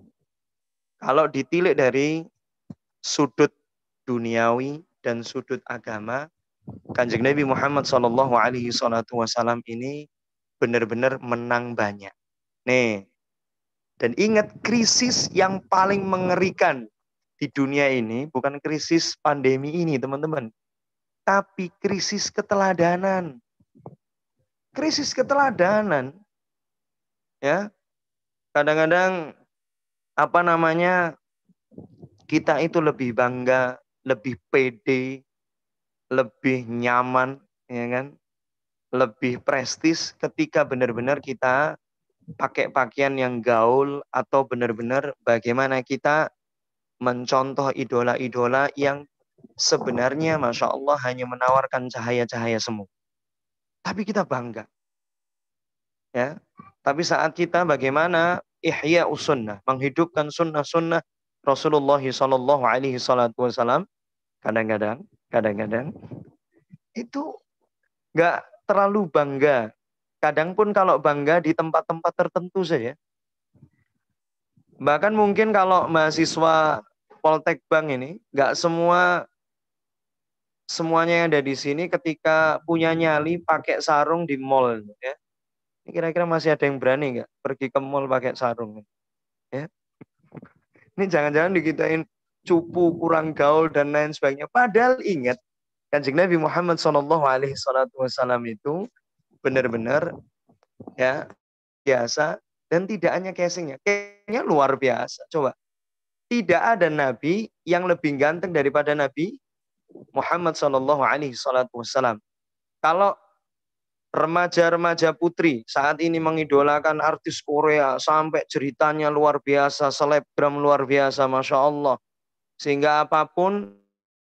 Kalau ditilik dari sudut duniawi dan sudut agama, Kanjeng Nabi Muhammad Sallallahu Alaihi Wasallam ini benar-benar menang banyak. Nih, dan ingat, krisis yang paling mengerikan di dunia ini bukan krisis pandemi ini, teman-teman, tapi krisis keteladanan. Krisis keteladanan, ya. Kadang-kadang apa namanya, kita itu lebih bangga, lebih pede, lebih nyaman, ya kan, lebih prestis ketika benar-benar kita pakai pakaian yang gaul, atau benar-benar bagaimana kita mencontoh idola-idola yang sebenarnya Masya Allah hanya menawarkan cahaya-cahaya semu. Tapi kita bangga. Ya. Tapi saat kita bagaimana ihya sunnah, menghidupkan sunnah-sunnah Rasulullah Shallallahu Alaihi Wasallam, kadang-kadang, kadang-kadang itu nggak terlalu bangga. Kadang pun kalau bangga di tempat-tempat tertentu saja. Bahkan mungkin kalau mahasiswa Poltek Bank ini, nggak semua semuanya yang ada di sini ketika punya nyali pakai sarung di mall, ya. Kira-kira masih ada yang berani nggak pergi ke mall pakai sarung? Ya. Ini jangan-jangan dikitain cupu, kurang gaul dan lain sebagainya. Padahal ingat, Kanjeng Nabi Muhammad Shallallahu Alaihi Wasallam itu benar-benar ya biasa, dan tidak hanya casingnya, kayaknya luar biasa. Coba, tidak ada nabi yang lebih ganteng daripada Nabi Muhammad Shallallahu Alaihi Wasallam. Kalau remaja-remaja putri saat ini mengidolakan artis Korea sampai ceritanya luar biasa, selebgram luar biasa, Masya Allah, sehingga apapun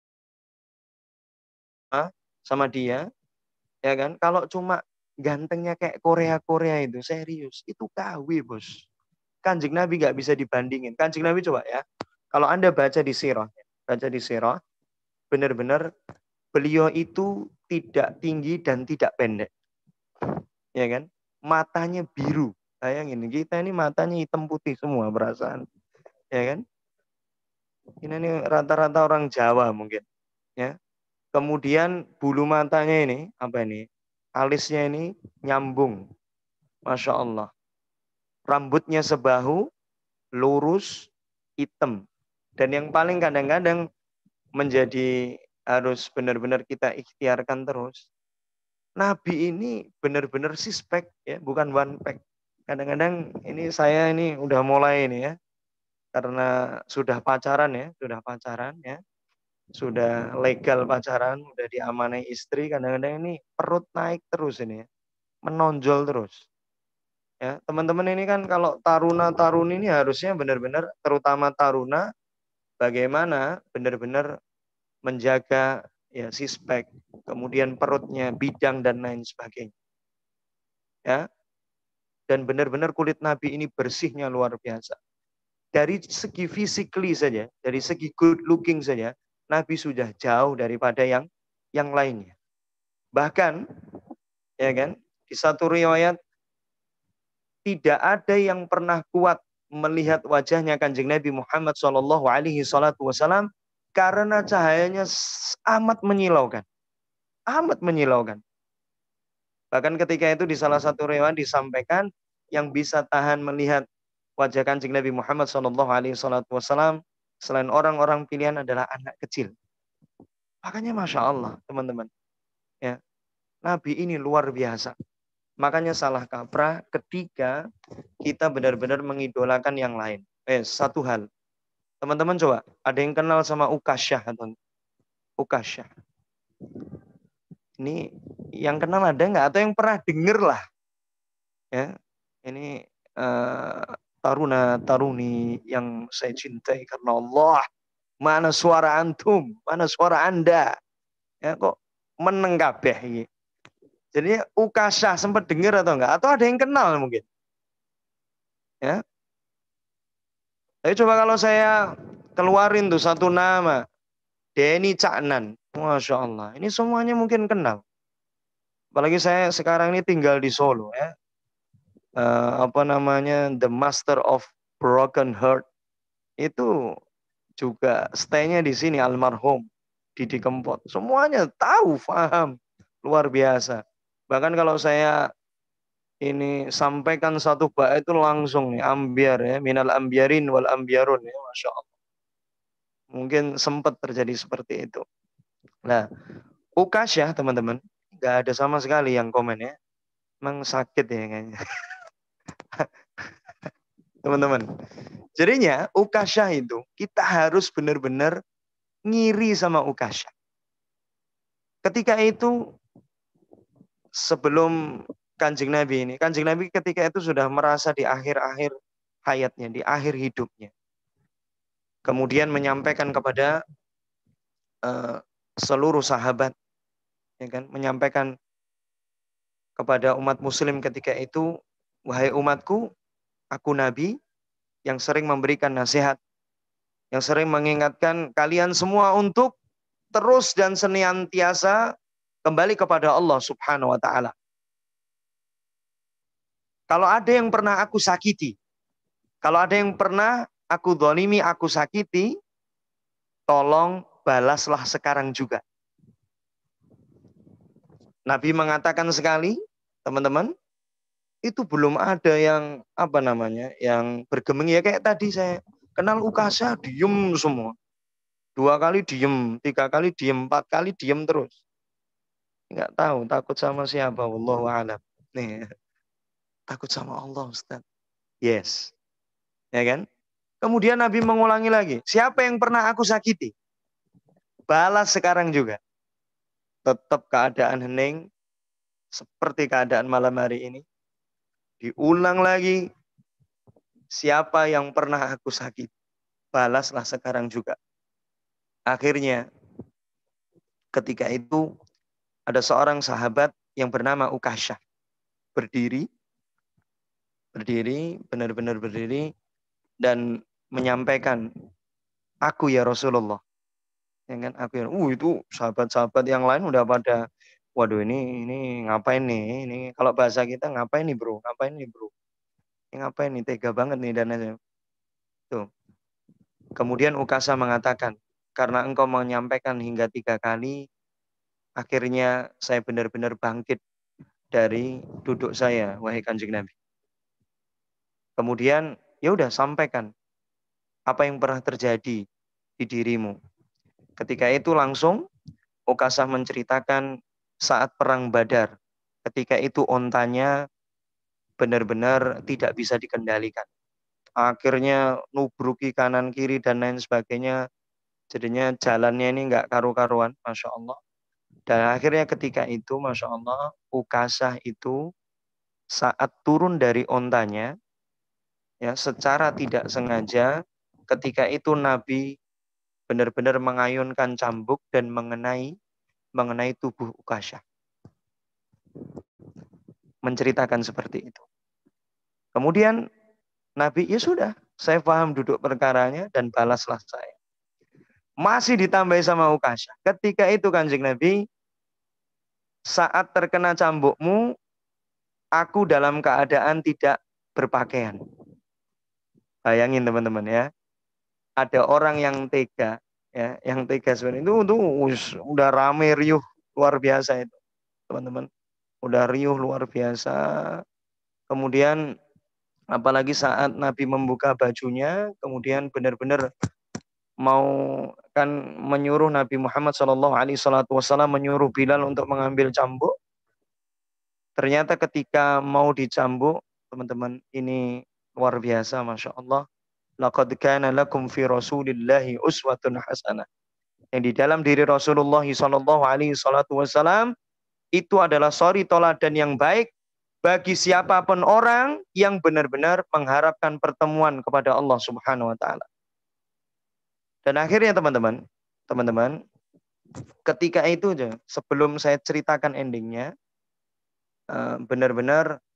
sama dia, ya kan? Kalau cuma gantengnya kayak Korea-Korea itu serius, itu K W, bos. Kanjeng Nabi nggak bisa dibandingin. Kanjeng Nabi coba ya, kalau Anda baca di sirah, baca di sirah, benar-benar beliau itu tidak tinggi dan tidak pendek, ya kan? Matanya biru, bayangin kita ini matanya hitam putih semua perasaan, ya kan? Ini, ini rata-rata orang Jawa mungkin, ya. Kemudian bulu matanya ini apa ini? Alisnya ini nyambung, Masya Allah. Rambutnya sebahu, lurus, hitam. Dan yang paling kadang-kadang menjadi harus benar-benar kita ikhtiarkan terus. Nabi ini benar-benar six-pack, ya, bukan one pack. Kadang-kadang ini saya ini udah mulai ini ya, karena sudah pacaran ya, sudah pacaran ya, sudah legal pacaran, udah diamanai istri, kadang-kadang ini perut naik terus ini ya, menonjol terus. Ya, teman-teman ini kan kalau taruna-taruni ini harusnya benar-benar, terutama taruna, bagaimana benar-benar menjaga ya six-pack, kemudian perutnya bidang dan lain sebagainya. Ya. Dan benar-benar kulit Nabi ini bersihnya luar biasa. Dari segi physically saja, dari segi good looking saja, Nabi sudah jauh daripada yang yang lainnya. Bahkan, ya kan, di satu riwayat tidak ada yang pernah kuat melihat wajahnya Kanjeng Nabi Muhammad Shallallahu Alaihi Wasallam karena cahayanya amat menyilaukan, amat menyilaukan. Bahkan ketika itu di salah satu riwayat disampaikan yang bisa tahan melihat wajah Kanjeng Nabi Muhammad Shallallahu Alaihi Wasallam selain orang-orang pilihan adalah anak kecil. Makanya Masya Allah teman-teman, ya, Nabi ini luar biasa. Makanya salah kaprah ketika kita benar-benar mengidolakan yang lain. Eh, satu hal, teman-teman coba, ada yang kenal sama Ukasyah atau Ukasyah? Ini yang kenal ada nggak? Atau yang pernah denger lah? Ya, ini uh, taruna-taruni yang saya cintai karena Allah. Mana suara antum? Mana suara Anda? Ya, kok meneng kabeh iki. Jadi Ukasyah sempat dengar atau enggak? Atau ada yang kenal mungkin? Ya. Tapi coba kalau saya keluarin tuh satu nama, Denny Caknan, Masya Allah. Ini semuanya mungkin kenal. Apalagi saya sekarang ini tinggal di Solo, ya. Uh, apa namanya, The Master of Broken Heart itu juga stay-nya di sini, almarhum Didi Kempot. Semuanya tahu, paham, luar biasa. Bahkan kalau saya ini sampaikan satu bait itu langsung nih ambiar ya, minal ambiarin wal ambiarun ya, Masya Allah. Mungkin sempat terjadi seperti itu. Nah, Ukasyah teman-teman, nggak ada sama sekali yang komen ya. Emang sakit ya kayaknya. Teman-teman. Jadinya Ukasyah itu kita harus benar-benar ngiri sama Ukasyah. Ketika itu sebelum Kanjeng Nabi ini. Kanjeng Nabi ketika itu sudah merasa di akhir-akhir hayatnya, di akhir hidupnya. Kemudian menyampaikan kepada uh, seluruh sahabat, ya kan, menyampaikan kepada umat muslim ketika itu, wahai umatku, aku Nabi yang sering memberikan nasihat, yang sering mengingatkan kalian semua untuk terus dan senantiasa kembali kepada Allah Subhanahu wa taala. Kalau ada yang pernah aku sakiti, kalau ada yang pernah aku dzalimi, aku sakiti, tolong balaslah sekarang juga. Nabi mengatakan sekali, teman-teman, itu belum ada yang apa namanya, yang bergeming ya kayak tadi saya kenal Ukasha, diem semua. Dua kali diem, tiga kali diem, empat kali diem terus. Enggak tahu, takut sama siapa, wallahu a'lam. Nih, takut sama Allah, Ustaz. Yes. Ya kan? Kemudian Nabi mengulangi lagi, siapa yang pernah aku sakiti? Balas sekarang juga. Tetap keadaan hening, seperti keadaan malam hari ini. Diulang lagi, siapa yang pernah aku sakiti? Balaslah sekarang juga. Akhirnya, ketika itu, ada seorang sahabat yang bernama Ukasha. Berdiri, berdiri, benar-benar berdiri, dan menyampaikan, aku ya Rasulullah. Ya kan, aku ya, uh itu sahabat-sahabat yang lain udah pada, waduh ini ini ngapain nih? Ini kalau bahasa kita ngapain nih bro? Ngapain nih bro? Ini ngapain nih? Tega banget nih dan tuh. Kemudian Ukasha mengatakan, karena engkau menyampaikan hingga tiga kali, akhirnya saya benar-benar bangkit dari duduk saya, wahai Kanjeng Nabi. Kemudian ya udah sampaikan apa yang pernah terjadi di dirimu. Ketika itu langsung Ukasha menceritakan saat perang Badar. Ketika itu ontanya benar-benar tidak bisa dikendalikan. Akhirnya nubruki kanan kiri dan lain sebagainya. Jadinya jalannya ini nggak karu-karuan, Masya Allah. Dan akhirnya ketika itu, Masya Allah, Ukasha itu saat turun dari ontanya, ya secara tidak sengaja, ketika itu Nabi benar-benar mengayunkan cambuk dan mengenai mengenai tubuh Ukasha. Menceritakan seperti itu. Kemudian Nabi, ya sudah, saya paham duduk perkaranya dan balaslah saya. Masih ditambah sama Ukasha. Ketika itu Kanjeng Nabi, saat terkena cambukmu, aku dalam keadaan tidak berpakaian. Bayangin teman-teman ya. Ada orang yang tega, ya, yang tega sebenarnya itu, itu udah rame riuh luar biasa itu, teman-teman. Udah riuh luar biasa. Kemudian apalagi saat Nabi membuka bajunya, kemudian benar-benar mau kan menyuruh Nabi Muhammad shallallahu alaihi wasallam menyuruh Bilal untuk mengambil cambuk. Ternyata ketika mau dicambuk, teman-teman, ini luar biasa, Masya Allah. Laqad kana lakum fi Rasulillahi uswatun hasanah. Yang di dalam diri Rasulullah shallallahu alaihi wasallam itu adalah suri teladan yang baik bagi siapapun orang yang benar-benar mengharapkan pertemuan kepada Allah Subhanahu wa taala. Dan akhirnya teman-teman, teman-teman, ketika itu aja, sebelum saya ceritakan endingnya, benar-benar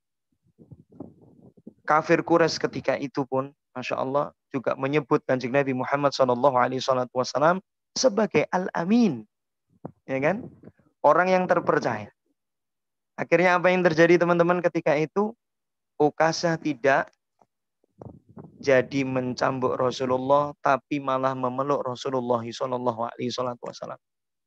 kafir Quraisy ketika itu pun, Masya Allah, juga menyebut Kanjeng Nabi Muhammad shallallahu alaihi wasallam sebagai Al-Amin. Ya kan? Orang yang terpercaya. Akhirnya apa yang terjadi teman-teman ketika itu? Ukasha tidak jadi mencambuk Rasulullah, tapi malah memeluk Rasulullah shallallahu alaihi wasallam.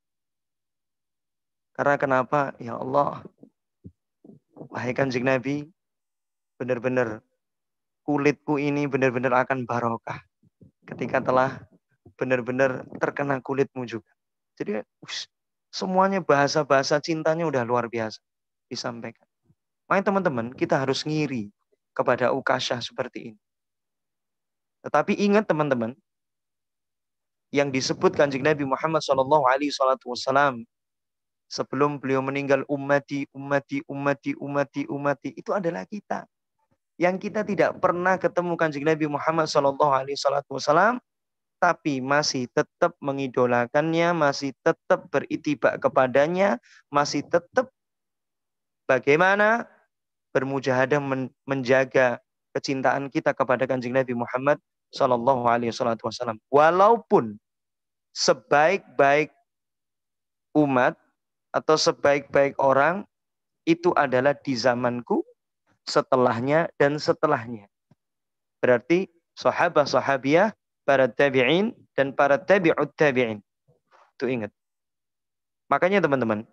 Karena kenapa? Ya Allah, wahai Kanjeng Nabi, benar-benar kulitku ini benar-benar akan barokah ketika telah benar-benar terkena kulitmu juga. Jadi ush, semuanya bahasa-bahasa cintanya udah luar biasa disampaikan. Makanya teman-teman, kita harus ngiri kepada Ukasha seperti ini. Tetapi ingat teman-teman, yang disebut Kanjeng Nabi Muhammad shallallahu alaihi wasallam sebelum beliau meninggal, ummati, ummati, ummati, ummati, ummati, itu adalah kita. Yang kita tidak pernah ketemu Kanjeng Nabi Muhammad Shallallahu Alaihi Wasallam, tapi masih tetap mengidolakannya, masih tetap beritibak kepadanya, masih tetap bagaimana bermujahadah men menjaga kecintaan kita kepada Kanjeng Nabi Muhammad Shallallahu Alaihi Wasallam. Walaupun sebaik-baik umat atau sebaik-baik orang itu adalah di zamanku, setelahnya dan setelahnya. Berarti sahabat sahabiah, para tabi'in dan para tabi'ut tabi'in. Itu ingat. Makanya teman-teman,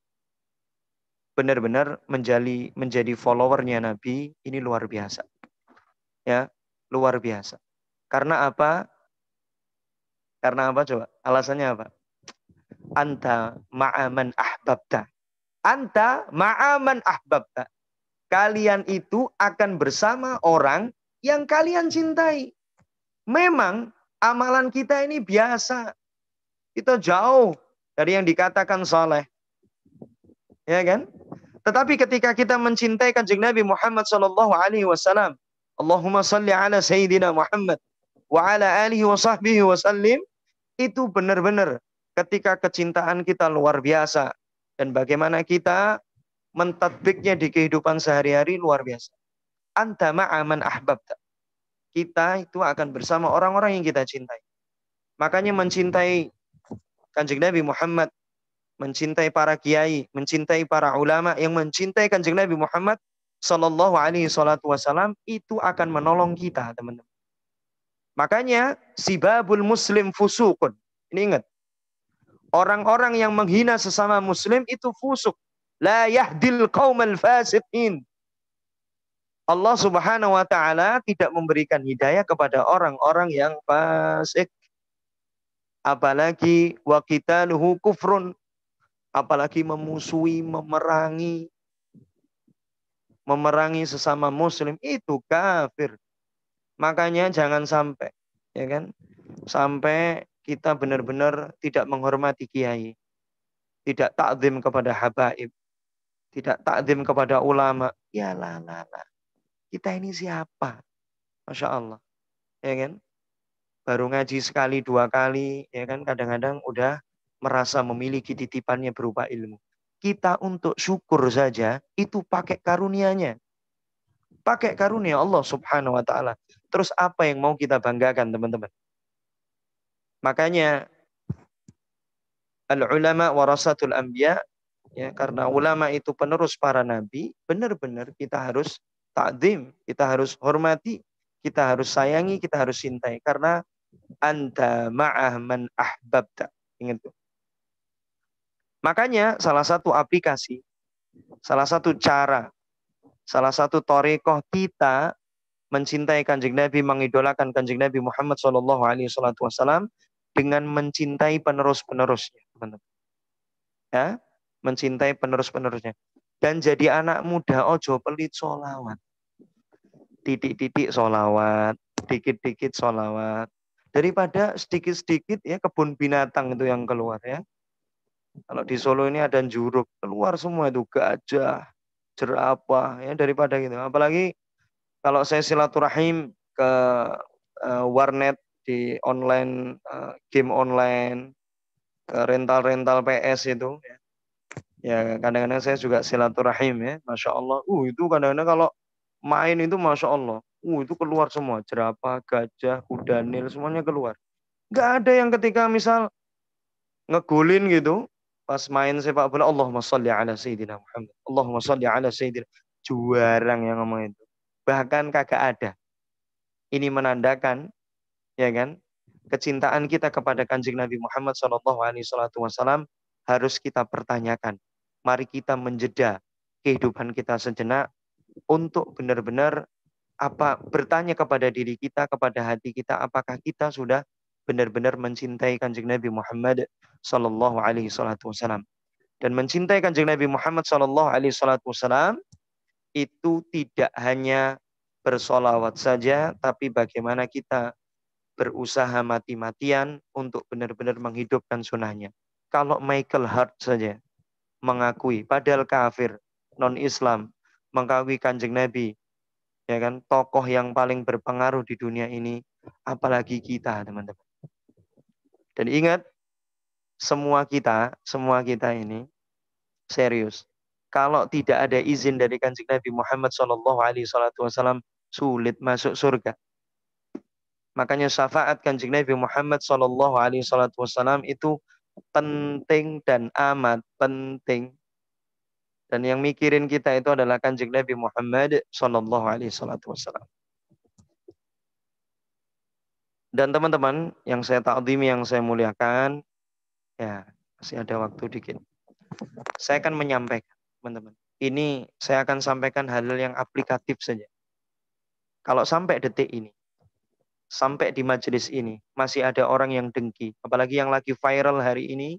benar-benar menjadi menjadi followernya Nabi ini luar biasa. Ya, luar biasa. Karena apa? Karena apa coba? Alasannya apa? Anta ma'aman ahbabta. Anta ma'aman ahbabta. Kalian itu akan bersama orang yang kalian cintai. Memang amalan kita ini biasa. Kita jauh dari yang dikatakan saleh. Ya kan? Tetapi ketika kita mencintai Kanjeng Nabi Muhammad sallallahu alaihi wasallam, Allahumma salli ala sayyidina Muhammad wa ala alihi wa sahbihi wa sallim, itu benar-benar ketika kecintaan kita luar biasa dan bagaimana kita mentadbiknya di kehidupan sehari-hari luar biasa. Anta ma'aman ahbabta. Kita itu akan bersama orang-orang yang kita cintai. Makanya mencintai Kanjeng Nabi Muhammad, mencintai para kiai, mencintai para ulama yang mencintai Kanjeng Nabi Muhammad sallallahu alaihi wasallam itu akan menolong kita, teman-teman. Makanya sibabul muslim fusukun. Ini ingat. Orang-orang yang menghina sesama muslim itu fusuk. La yahdil qaumal fasiqin. Allah Subhanahu wa taala tidak memberikan hidayah kepada orang-orang yang fasik. Apalagi wa qitaluhu kufrun. Apalagi memusuhi, memerangi memerangi sesama muslim itu kafir. Makanya jangan sampai, ya kan? Sampai kita benar-benar tidak menghormati kiai, tidak takzim kepada habaib, tidak takzim kepada ulama. Ya lah lah lah. Kita ini siapa? Masya Allah. Ya kan? Baru ngaji sekali dua kali, ya kan? Kadang-kadang udah merasa memiliki titipannya berupa ilmu. Kita untuk syukur saja itu pakai karunia-Nya. Pakai karunia Allah Subhanahu wa taala. Terus apa yang mau kita banggakan, teman-teman? Makanya al-ulama warasatul anbiya, ya, karena ulama itu penerus para nabi, benar-benar kita harus takdim, kita harus hormati, kita harus sayangi, kita harus cintai karena anta ma'ah man ahbabta. Ingat tuh. Makanya salah satu aplikasi, salah satu cara, salah satu thariqah kita mencintai Kanjeng Nabi, mengidolakan Kanjeng Nabi Muhammad shallallahu alaihi wasallam dengan mencintai penerus-penerusnya, teman-teman. Ya, mencintai penerus-penerusnya. Dan jadi anak muda ojo pelit sholawat. Titik-titik sholawat, dikit-dikit sholawat. Daripada sedikit-sedikit ya kebun binatang itu yang keluar ya. Kalau di Solo ini ada juruk, keluar semua itu gajah, jerapah ya, daripada gitu. Apalagi kalau saya silaturahim ke uh, warnet di online, uh, game online, ke rental-rental P S itu ya. Ya kadang-kadang saya juga silaturahim ya, Masya Allah. Uh itu kadang-kadang kalau main itu Masya Allah. Uh itu keluar semua, jerapah, gajah, kuda nil, semuanya keluar. Nggak ada yang ketika misal ngegolin gitu, pas main sepak bola, Allahumma sholli ala sayyidina Muhammad, Allahumma sholli ala sayyidina, jarang yang ngomong itu. Bahkan kagak ada. Ini menandakan, ya kan, kecintaan kita kepada Kanjeng Nabi Muhammad shallallahu alaihi wasallam harus kita pertanyakan. Mari kita menjeda kehidupan kita sejenak untuk benar-benar apa bertanya kepada diri kita, kepada hati kita, apakah kita sudah benar-benar mencintai Kanjeng Nabi Muhammad sallallahu alaihi wasallam. Dan mencintai Kanjeng Nabi Muhammad sallallahu alaihi wasallam itu tidak hanya bersolawat saja, tapi bagaimana kita berusaha mati-matian untuk benar-benar menghidupkan sunnahnya. Kalau Michael Hart saja, mengakui, padahal kafir, non-Islam, mengakui Kanjeng Nabi, ya kan, tokoh yang paling berpengaruh di dunia ini, apalagi kita, teman-teman. Dan ingat, semua kita, semua kita ini serius. Kalau tidak ada izin dari Kanjeng Nabi Muhammad Shallallahu Alaihi Wasallam, sulit masuk surga. Makanya syafaat Kanjeng Nabi Muhammad Shallallahu Alaihi Wasallam itu penting dan amat penting. Dan yang mikirin kita itu adalah Kanjeng Nabi Muhammad Shallallahu Alaihi Wasallam. Dan teman-teman yang saya ta'zimi, yang saya muliakan, ya masih ada waktu dikit. Saya akan menyampaikan, teman-teman. Ini saya akan sampaikan hal-hal yang aplikatif saja. Kalau sampai detik ini, sampai di majelis ini, masih ada orang yang dengki. Apalagi yang lagi viral hari ini,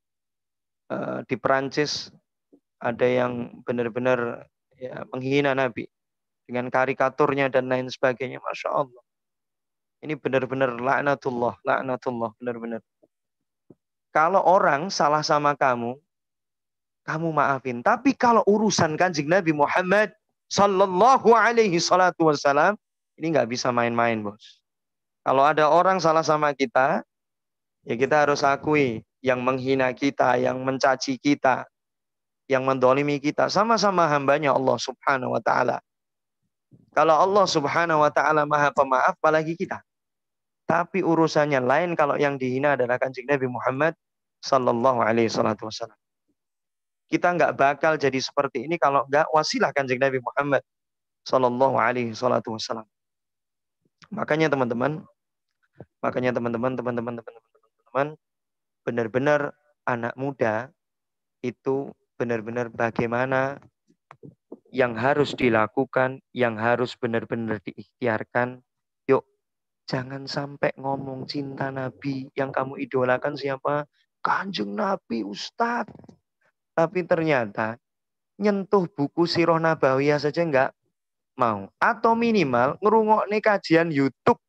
uh, di Perancis, ada yang benar-benar ya, menghina Nabi. Dengan karikaturnya dan lain sebagainya. Masya Allah. Ini benar-benar laknatullah, laknatullah, benar-benar. Kalau orang salah sama kamu, kamu maafin. Tapi kalau urusan Kanjeng Nabi Muhammad Sallallahu Alaihi Wasallam, ini nggak bisa main-main, bos. Kalau ada orang salah sama kita, ya kita harus akui. Yang menghina kita, yang mencaci kita, yang mendolimi kita, sama-sama hambanya Allah Subhanahu Wa Taala. Kalau Allah Subhanahu Wa Taala Maha Pemaaf, apalagi kita. Tapi urusannya lain kalau yang dihina adalah Kanjeng Nabi Muhammad Sallallahu Alaihi Wasallam. Kita nggak bakal jadi seperti ini kalau nggak wasilah Kanjeng Nabi Muhammad Sallallahu Alaihi Wasallam. Makanya teman-teman, makanya teman-teman, teman-teman, teman-teman, teman-teman, benar-benar anak muda itu benar-benar bagaimana yang harus dilakukan, yang harus benar-benar diikhtiarkan. Yuk, jangan sampai ngomong cinta Nabi, yang kamu idolakan siapa? Kanjeng Nabi, Ustadz. Tapi ternyata nyentuh buku Sirah Nabawiyah saja enggak mau. Atau minimal ngerungokne kajian YouTube.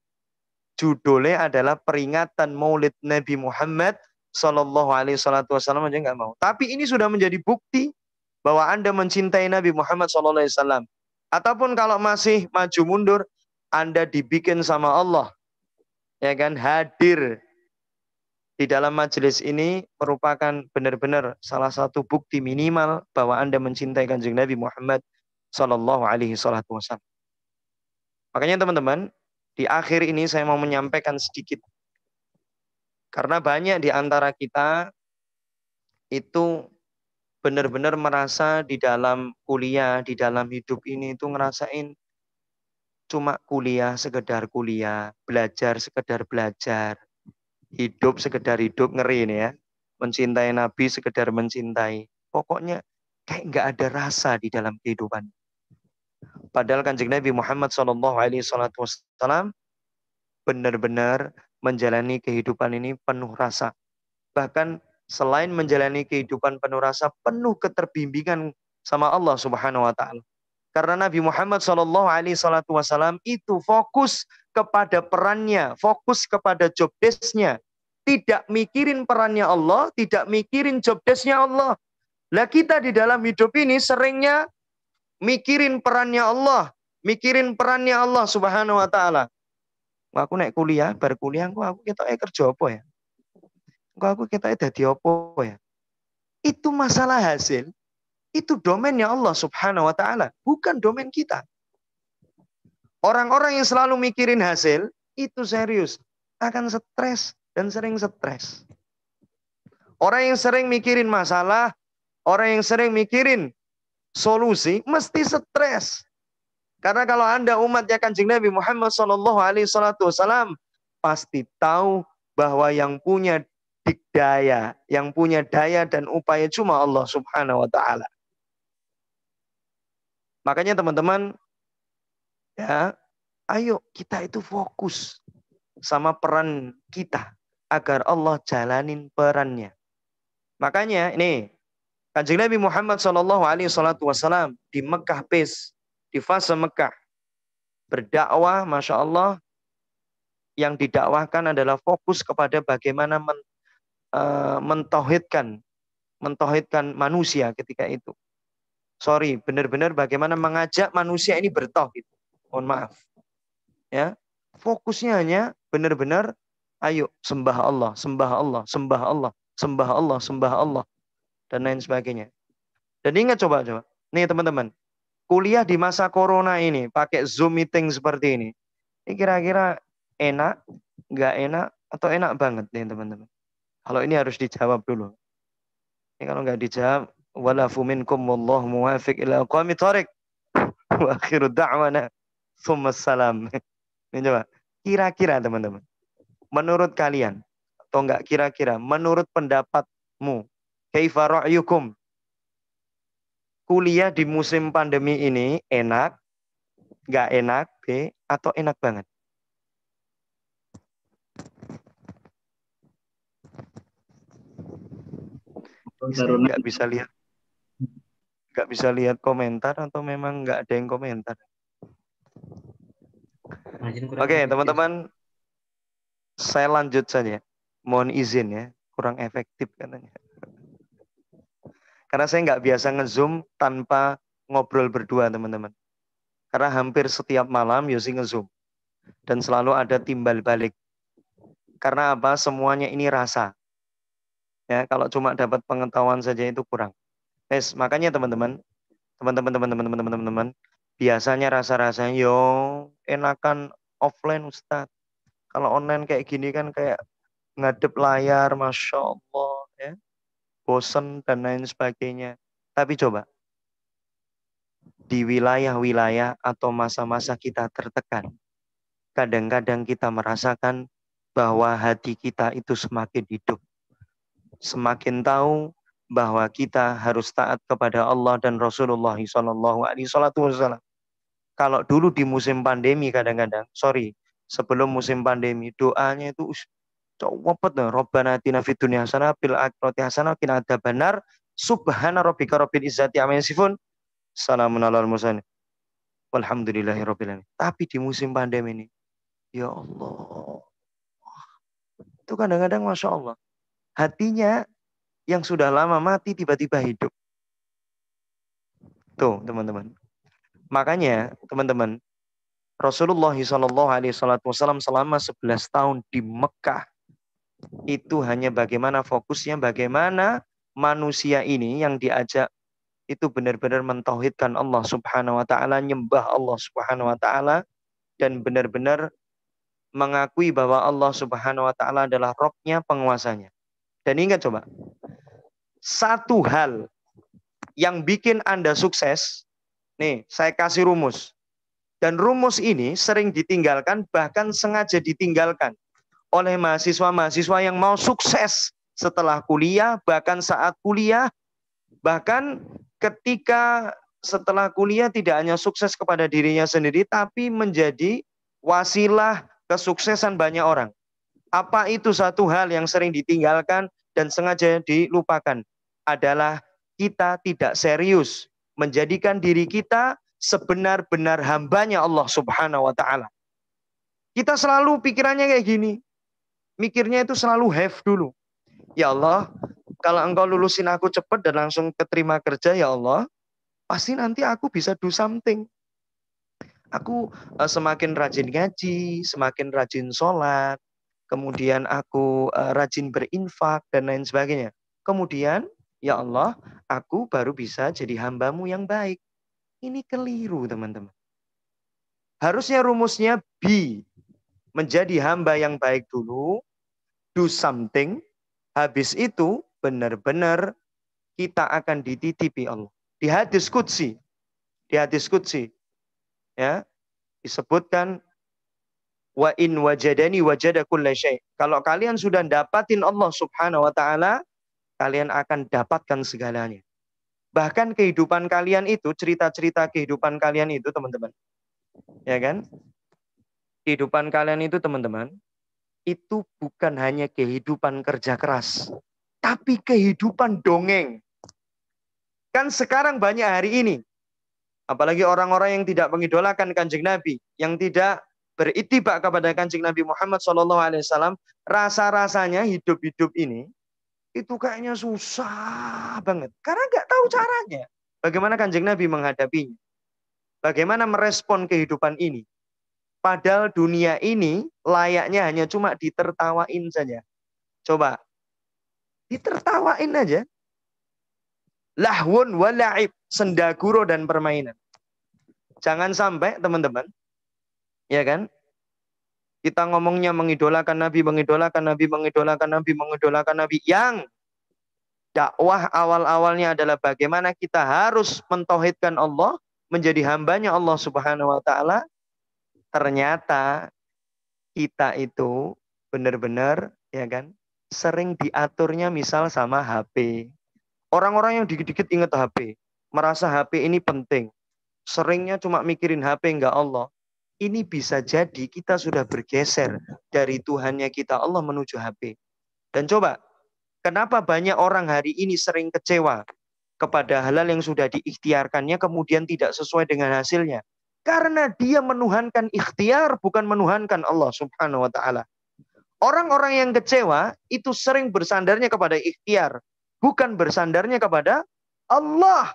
Judulnya adalah peringatan Maulid Nabi Muhammad Sallallahu Alaihi Wasallam aja enggak mau. Tapi ini sudah menjadi bukti bahwa Anda mencintai Nabi Muhammad Sallallahu Alaihi Wasallam. Ataupun kalau masih maju mundur, Anda dibikin sama Allah. Ya kan, hadir di dalam majelis ini merupakan benar-benar salah satu bukti minimal bahwa Anda mencintai Kanjeng Nabi Muhammad Sallallahu Alaihi Wasallam. Makanya teman-teman, di akhir ini saya mau menyampaikan sedikit. Karena banyak di antara kita itu benar-benar merasa di dalam kuliah, di dalam hidup ini itu ngerasain cuma kuliah, sekedar kuliah, belajar, sekedar belajar. Hidup sekedar hidup, ngeri ini ya. Mencintai Nabi sekedar mencintai. Pokoknya kayak nggak ada rasa di dalam kehidupan. Padahal Kanjeng Nabi Muhammad Shallallahu Alaihi Wasallam benar-benar menjalani kehidupan ini penuh rasa. Bahkan selain menjalani kehidupan penuh rasa, penuh keterbimbingan sama Allah Subhanahu Wa Taala. Karena Nabi Muhammad Shallallahu Alaihi Wasallam itu fokus kepada perannya, fokus kepada job desk-nya. Tidak mikirin perannya Allah, tidak mikirin job desk-nya Allah. Lah kita di dalam hidup ini seringnya mikirin perannya Allah, mikirin perannya Allah Subhanahu Wa Taala. Aku naik kuliah, bar kuliah aku aku ketok kerja apa ya? Aku ketok dadi apa ya? Itu masalah hasil. Itu domainnya Allah Subhanahu Wa Taala, bukan domain kita. Orang-orang yang selalu mikirin hasil, itu serius. Akan stres dan sering stres. Orang yang sering mikirin masalah, orang yang sering mikirin solusi, mesti stres. Karena kalau Anda umatnya Kanjeng Nabi Muhammad Sallallahu Alaihi Wasallam, pasti tahu bahwa yang punya dikdaya, yang punya daya dan upaya cuma Allah Subhanahu Wa Taala. Makanya teman-teman, ya, ayo kita itu fokus sama peran kita agar Allah jalanin perannya. Makanya ini Kanjeng Nabi Muhammad Shallallahu Alaihi Wasallam di Mekah Pes, di fase Mekah berdakwah, masya Allah, yang didakwahkan adalah fokus kepada bagaimana men, uh, mentauhidkan mentauhidkan manusia ketika itu. Sorry, benar-benar bagaimana mengajak manusia ini bertauhid. Mohon maaf. Ya, fokusnya hanya benar-benar ayo sembah Allah, sembah Allah, sembah Allah, sembah Allah, sembah Allah, dan lain sebagainya. Dan ingat coba-coba, nih teman-teman, kuliah di masa corona ini pakai Zoom meeting seperti ini, ini kira-kira enak, nggak enak, atau enak banget nih teman-teman? Kalau ini harus dijawab dulu. Ini kalau nggak dijawab, walafu minkum wallahu muwafiq ila aqwamit thoriq. Wa akhiru da'wana tsumma salam. Ini coba, kira-kira teman-teman, menurut kalian atau enggak kira-kira menurut pendapatmu, kaifa ra'yukum? Kuliah di musim pandemi ini enak, enggak enak, B, atau enak banget? Saya nggak bisa lihat, nggak bisa lihat komentar atau memang nggak ada yang komentar. Oke, teman-teman, saya lanjut saja. Mohon izin ya, kurang efektif katanya. Karena saya nggak biasa nge-zoom tanpa ngobrol berdua, teman-teman. Karena hampir setiap malam Yosi nge-zoom. Dan selalu ada timbal balik. Karena apa? Semuanya ini rasa. Ya, kalau cuma dapat pengetahuan saja itu kurang. Yes, makanya teman-teman, teman-teman, teman-teman, teman-teman, teman-teman, biasanya rasa-rasanya yo enakan offline Ustadz. Kalau online kayak gini kan kayak ngadep layar, Masya Allah, ya, bosen dan lain sebagainya. Tapi coba, di wilayah-wilayah atau masa-masa kita tertekan, kadang-kadang kita merasakan bahwa hati kita itu semakin hidup. Semakin tahu bahwa kita harus taat kepada Allah dan Rasulullah shallallahu alaihi wasallam. Kalau dulu di musim pandemi kadang-kadang, sorry, sebelum musim pandemi, doanya itu cowopet nih. Rabbana atina fid dunya hasanah fil akhirati hasanah wa qina adzabannar. Subhana rabbika rabbil izzati amma yasifun. Salamun alal mursalin. Walhamdulillahirabbil alamin. Tapi di musim pandemi ini, ya Allah, itu kadang-kadang Masya Allah, hatinya yang sudah lama mati tiba-tiba hidup. Tuh teman-teman. Makanya teman-teman, Rasulullah shallallahu alaihi wasallam selama sebelas tahun di Mekah itu hanya bagaimana fokusnya, bagaimana manusia ini yang diajak itu benar-benar mentauhidkan Allah Subhanahu wa taala, nyembah Allah Subhanahu wa taala, dan benar-benar mengakui bahwa Allah Subhanahu wa taala adalah Rabb-nya, penguasanya. Dan ingat coba, satu hal yang bikin Anda sukses, nih saya kasih rumus. Dan rumus ini sering ditinggalkan, bahkan sengaja ditinggalkan oleh mahasiswa-mahasiswa yang mau sukses setelah kuliah, bahkan saat kuliah, bahkan ketika setelah kuliah tidak hanya sukses kepada dirinya sendiri, tapi menjadi wasilah kesuksesan banyak orang. Apa itu satu hal yang sering ditinggalkan dan sengaja dilupakan? Adalah kita tidak serius menjadikan diri kita sebenar-benar hambanya Allah Subhanahu wa ta'ala. Kita selalu pikirannya kayak gini. Mikirnya itu selalu have dulu. Ya Allah, kalau engkau lulusin aku cepat dan langsung keterima kerja, ya Allah, pasti nanti aku bisa do something. Aku uh, semakin rajin ngaji, semakin rajin sholat, kemudian aku uh, rajin berinfak, dan lain sebagainya. Kemudian, ya Allah, aku baru bisa jadi hambamu yang baik. Ini keliru, teman-teman. Harusnya rumusnya B. Menjadi hamba yang baik dulu, do something, habis itu benar-benar kita akan dititipi Allah. Di hadis qudsi, di hadis qudsi, ya, disebutkan, wa in wajadani wajada kulla syai'. Kalau kalian sudah dapatin Allah Subhanahu wa taala, kalian akan dapatkan segalanya. Bahkan kehidupan kalian itu, cerita-cerita kehidupan kalian itu, teman-teman, ya kan? Kehidupan kalian itu, teman-teman, itu bukan hanya kehidupan kerja keras, tapi kehidupan dongeng. Kan sekarang banyak hari ini, apalagi orang-orang yang tidak mengidolakan Kanjeng Nabi, yang tidak beritibak kepada Kanjeng Nabi Muhammad shallallahu alaihi wasallam, rasa-rasanya hidup-hidup ini itu kayaknya susah banget. Karena nggak tahu caranya. Bagaimana Kanjeng Nabi menghadapinya. Bagaimana merespon kehidupan ini. Padahal dunia ini layaknya hanya cuma ditertawain saja. Coba. Ditertawain aja. Lahwun wa la'ib. Sendaguro dan permainan. Jangan sampai teman-teman. Ya kan? Kita ngomongnya mengidolakan Nabi, mengidolakan Nabi, mengidolakan Nabi, mengidolakan Nabi. Yang dakwah awal-awalnya adalah bagaimana kita harus mentauhidkan Allah. Menjadi hambanya Allah subhanahu wa ta'ala. Ternyata kita itu benar-benar ya kan sering diaturnya misal sama H P. Orang-orang yang dikit-dikit ingat H P. Merasa H P ini penting. Seringnya cuma mikirin H P enggak Allah. Ini bisa jadi kita sudah bergeser dari Tuhannya kita Allah menuju H P. Dan coba, kenapa banyak orang hari ini sering kecewa kepada halal yang sudah diikhtiarkannya kemudian tidak sesuai dengan hasilnya? Karena dia menuhankan ikhtiar bukan menuhankan Allah subhanahu wa ta'ala. Orang-orang yang kecewa itu sering bersandarnya kepada ikhtiar. Bukan bersandarnya kepada Allah.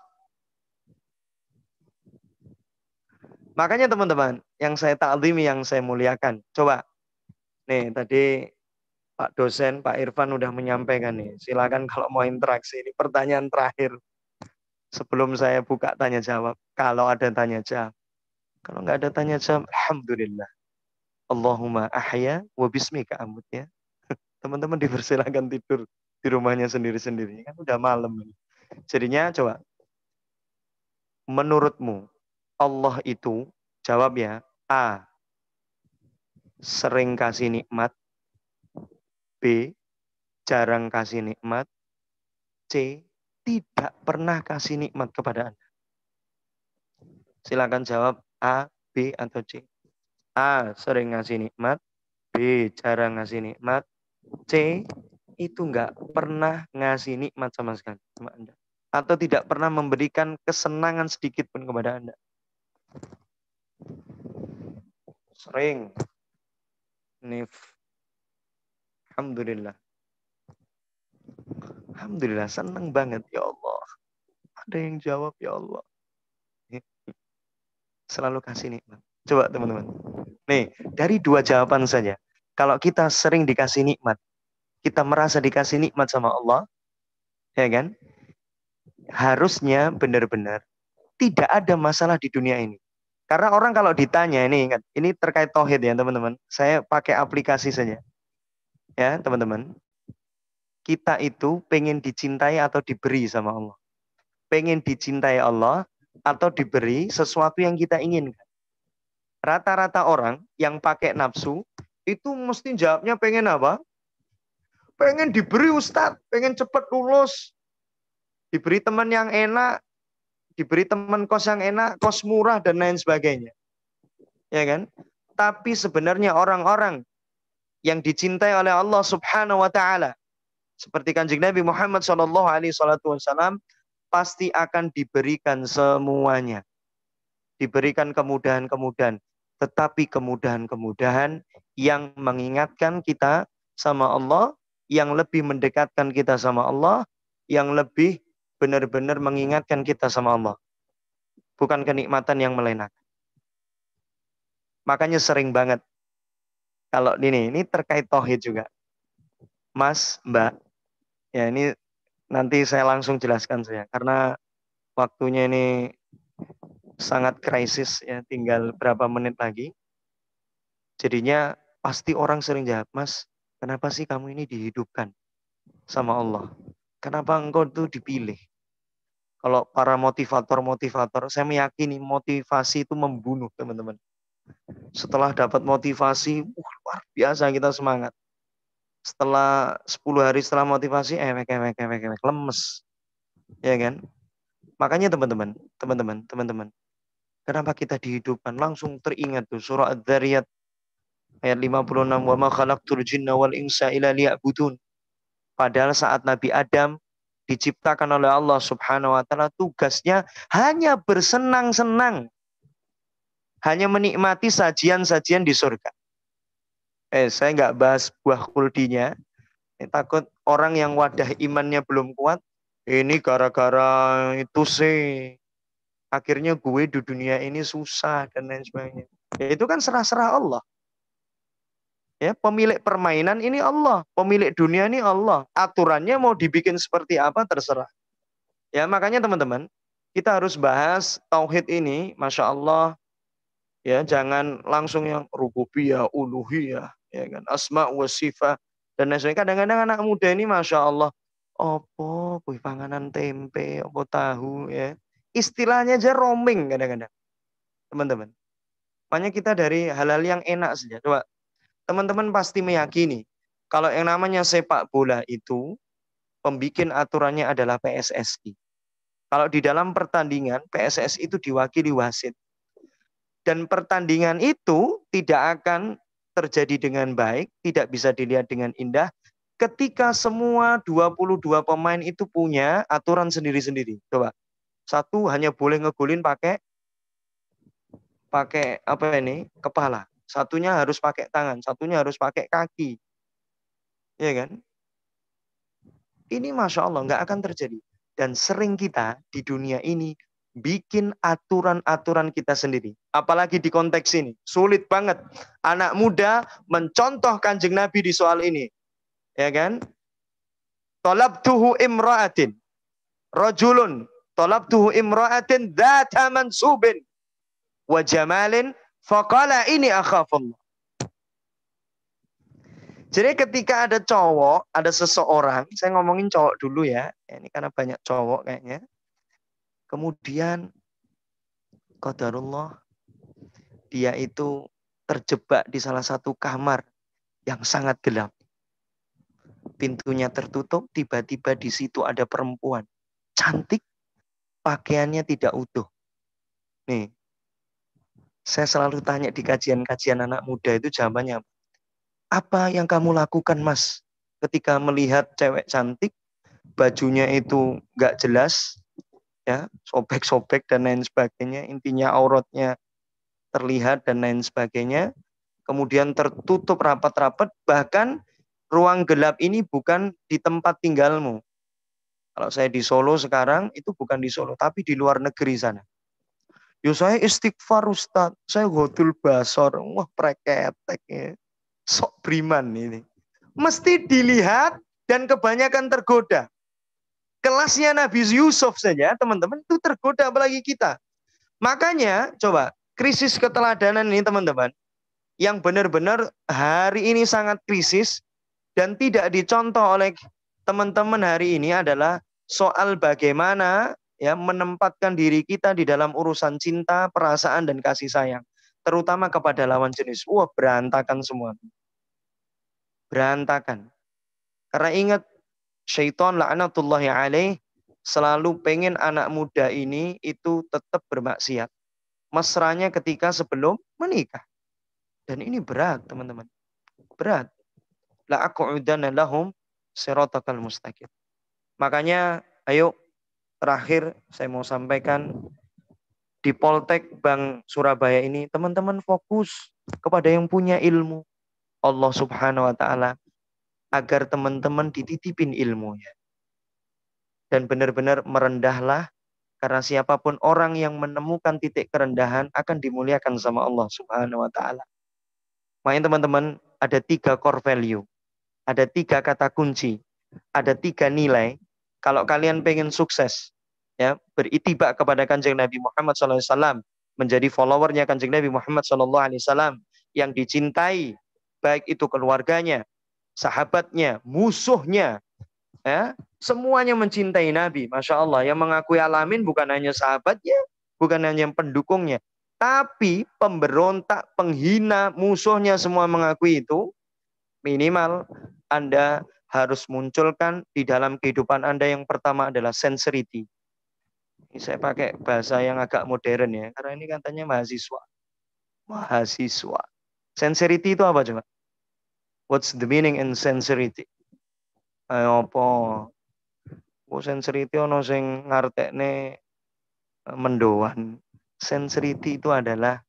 Makanya teman-teman, yang saya ta'zimi, yang saya muliakan. Coba, nih tadi Pak dosen, Pak Irfan udah menyampaikan nih. Silakan kalau mau interaksi. Ini pertanyaan terakhir. Sebelum saya buka tanya jawab. Kalau ada tanya jawab. Kalau nggak ada tanya jawab, alhamdulillah. Allahumma ahya wa bismika amut ya. Teman-teman dipersilakan tidur di rumahnya sendiri-sendiri. Kan udah malam. Jadinya coba. Menurutmu Allah itu, jawab ya, A. Sering kasih nikmat. B. Jarang kasih nikmat. C. Tidak pernah kasih nikmat kepada Anda. Silakan jawab A, B, atau C. A. Sering ngasih nikmat. B. Jarang ngasih nikmat. C. Itu nggak pernah ngasih nikmat sama sekali sama Anda. Atau tidak pernah memberikan kesenangan sedikit pun kepada Anda. Sering. Nif. Alhamdulillah. Alhamdulillah, senang banget ya Allah. Ada yang jawab ya Allah. Selalu kasih nikmat. Coba teman-teman. Nih, dari dua jawaban saja. Kalau kita sering dikasih nikmat, kita merasa dikasih nikmat sama Allah, ya kan? Harusnya benar-benar tidak ada masalah di dunia ini. Karena orang kalau ditanya, ini ingat, ini terkait tauhid ya teman-teman. Saya pakai aplikasi saja. Ya teman-teman. Kita itu pengen dicintai atau diberi sama Allah. Pengen dicintai Allah atau diberi sesuatu yang kita inginkan. Rata-rata orang yang pakai nafsu, itu mesti jawabnya pengen apa? Pengen diberi Ustadz, pengen cepat lulus. Diberi teman yang enak, diberi teman kos yang enak, kos murah, dan lain sebagainya. Ya kan? Tapi sebenarnya orang-orang yang dicintai oleh Allah subhanahu wa ta'ala, seperti Kanjeng Nabi Muhammad shallallahu alaihi wasallam, pasti akan diberikan semuanya. Diberikan kemudahan-kemudahan. Tetapi kemudahan-kemudahan yang mengingatkan kita sama Allah, yang lebih mendekatkan kita sama Allah, yang lebih benar-benar mengingatkan kita sama Allah. Bukan kenikmatan yang melenakan. Makanya sering banget. Kalau ini, ini terkait tauhid juga. Mas, Mbak, ya ini nanti saya langsung jelaskan saya. Karena waktunya ini sangat krisis ya, tinggal berapa menit lagi. Jadinya pasti orang sering jawab, Mas, kenapa sih kamu ini dihidupkan sama Allah? Kenapa engkau itu dipilih? Kalau para motivator-motivator, saya meyakini motivasi itu membunuh, teman-teman. Setelah dapat motivasi, uh, luar biasa kita semangat. Setelah sepuluh hari setelah motivasi, ewek, ewek, ewek, ewek, lemes. Ya kan? Makanya teman-teman, teman-teman, teman-teman. Kenapa kita dihidupkan? Langsung teringat tuh surah Adz-Dzariyat ayat lima puluh enam, wa ma khalaqtul jinna wal insa illa liya'budun. Padahal saat Nabi Adam diciptakan oleh Allah subhanahu wa ta'ala, tugasnya hanya bersenang-senang. Hanya menikmati sajian-sajian di surga. Eh, saya nggak bahas buah kuldinya. Eh, takut orang yang wadah imannya belum kuat, ini gara-gara itu sih akhirnya gue di dunia ini susah dan lain sebagainya. Ya, itu kan serah-serah Allah. Ya, pemilik permainan ini Allah, pemilik dunia ini Allah. Aturannya mau dibikin seperti apa terserah. Ya, makanya teman-teman, kita harus bahas tauhid ini, Masya Allah. Ya, jangan langsung yang rububiyah, uluhiyah, ya kan, asma wa sifat dan lain sebagainya. Kadang-kadang anak muda ini Masya Allah, opo, kuih panganan tempe, opo tahu, ya. Istilahnya aja roaming kadang-kadang, teman-teman. Makanya kita dari hal-hal yang enak saja. Coba, teman-teman pasti meyakini, kalau yang namanya sepak bola itu, pembikin aturannya adalah P S S I. Kalau di dalam pertandingan, P S S I itu diwakili wasit. Dan pertandingan itu tidak akan terjadi dengan baik, tidak bisa dilihat dengan indah, ketika semua dua puluh dua pemain itu punya aturan sendiri-sendiri. Coba, satu hanya boleh ngegolin pakai pakai apa ini? Kepala. Satunya harus pakai tangan, satunya harus pakai kaki. Ya kan? Ini Masya Allah nggak akan terjadi. Dan sering kita di dunia ini bikin aturan-aturan kita sendiri. Apalagi di konteks ini. Sulit banget. Anak muda mencontoh Kanjeng Nabi di soal ini. Ya kan? Talabtuhu imra'atin. Rajulun. Talabtuhu imra'atin dhata mansubin. Wa jamalin. Faqala ini akhafullah. Jadi ketika ada cowok, ada seseorang, saya ngomongin cowok dulu ya, ini karena banyak cowok kayaknya. Kemudian, qadarullah, dia itu terjebak di salah satu kamar yang sangat gelap. Pintunya tertutup, tiba-tiba di situ ada perempuan. Cantik, pakaiannya tidak utuh. Nih, saya selalu tanya di kajian-kajian anak muda itu jawabannya apa? Apa yang kamu lakukan, Mas, ketika melihat cewek cantik, bajunya itu nggak jelas, ya, sobek-sobek dan lain sebagainya, intinya auratnya terlihat dan lain sebagainya, kemudian tertutup rapat-rapat, bahkan ruang gelap ini bukan di tempat tinggalmu. Kalau saya di Solo sekarang, itu bukan di Solo, tapi di luar negeri sana. Yo saya istighfar Ustaz, saya godul basor, wah preketek ya. Sok beriman ini. Mesti dilihat dan kebanyakan tergoda. Kelasnya Nabi Yusuf saja, teman-teman, itu tergoda apalagi kita. Makanya, coba, krisis keteladanan ini, teman-teman, yang benar-benar hari ini sangat krisis dan tidak dicontoh oleh teman-teman hari ini adalah soal bagaimana ya menempatkan diri kita di dalam urusan cinta, perasaan, dan kasih sayang. Terutama kepada lawan jenis. Wah, berantakan semua. Berantakan. Karena ingat, syaitan la'natullahi alaih selalu pengen anak muda ini itu tetap bermaksiat. Mesranya ketika sebelum menikah. Dan ini berat, teman-teman. Berat. La'aqudanna lahum siratakal mustaqim. Makanya, ayo terakhir saya mau sampaikan di Poltek Bank Surabaya ini, teman-teman fokus kepada yang punya ilmu. Allah Subhanahu wa taala agar teman-teman dititipin ilmunya. Dan benar-benar merendahlah, karena siapapun orang yang menemukan titik kerendahan akan dimuliakan sama Allah Subhanahu wa taala. Makanya teman-teman, ada tiga core value. Ada tiga kata kunci. Ada tiga nilai. Kalau kalian pengen sukses, ya, beritibak kepada Kanjeng Nabi Muhammad shallallahu alaihi wasallam, menjadi followernya Kanjeng Nabi Muhammad shallallahu alaihi wasallam, yang dicintai, baik itu keluarganya, sahabatnya, musuhnya, ya, semuanya mencintai Nabi. Masya Allah, yang mengakui alamin bukan hanya sahabatnya, bukan hanya pendukungnya, tapi pemberontak, penghina, musuhnya semua mengakui itu. Minimal Anda harus munculkan di dalam kehidupan Anda yang pertama adalah sincerity. Ini saya pakai bahasa yang agak modern ya, karena ini katanya mahasiswa. Mahasiswa. Sincerity itu apa coba? What's the meaning in sincerity? Ayo apa? Oh, sincerity ono sing ngartekne mendoan. Sincerity itu adalah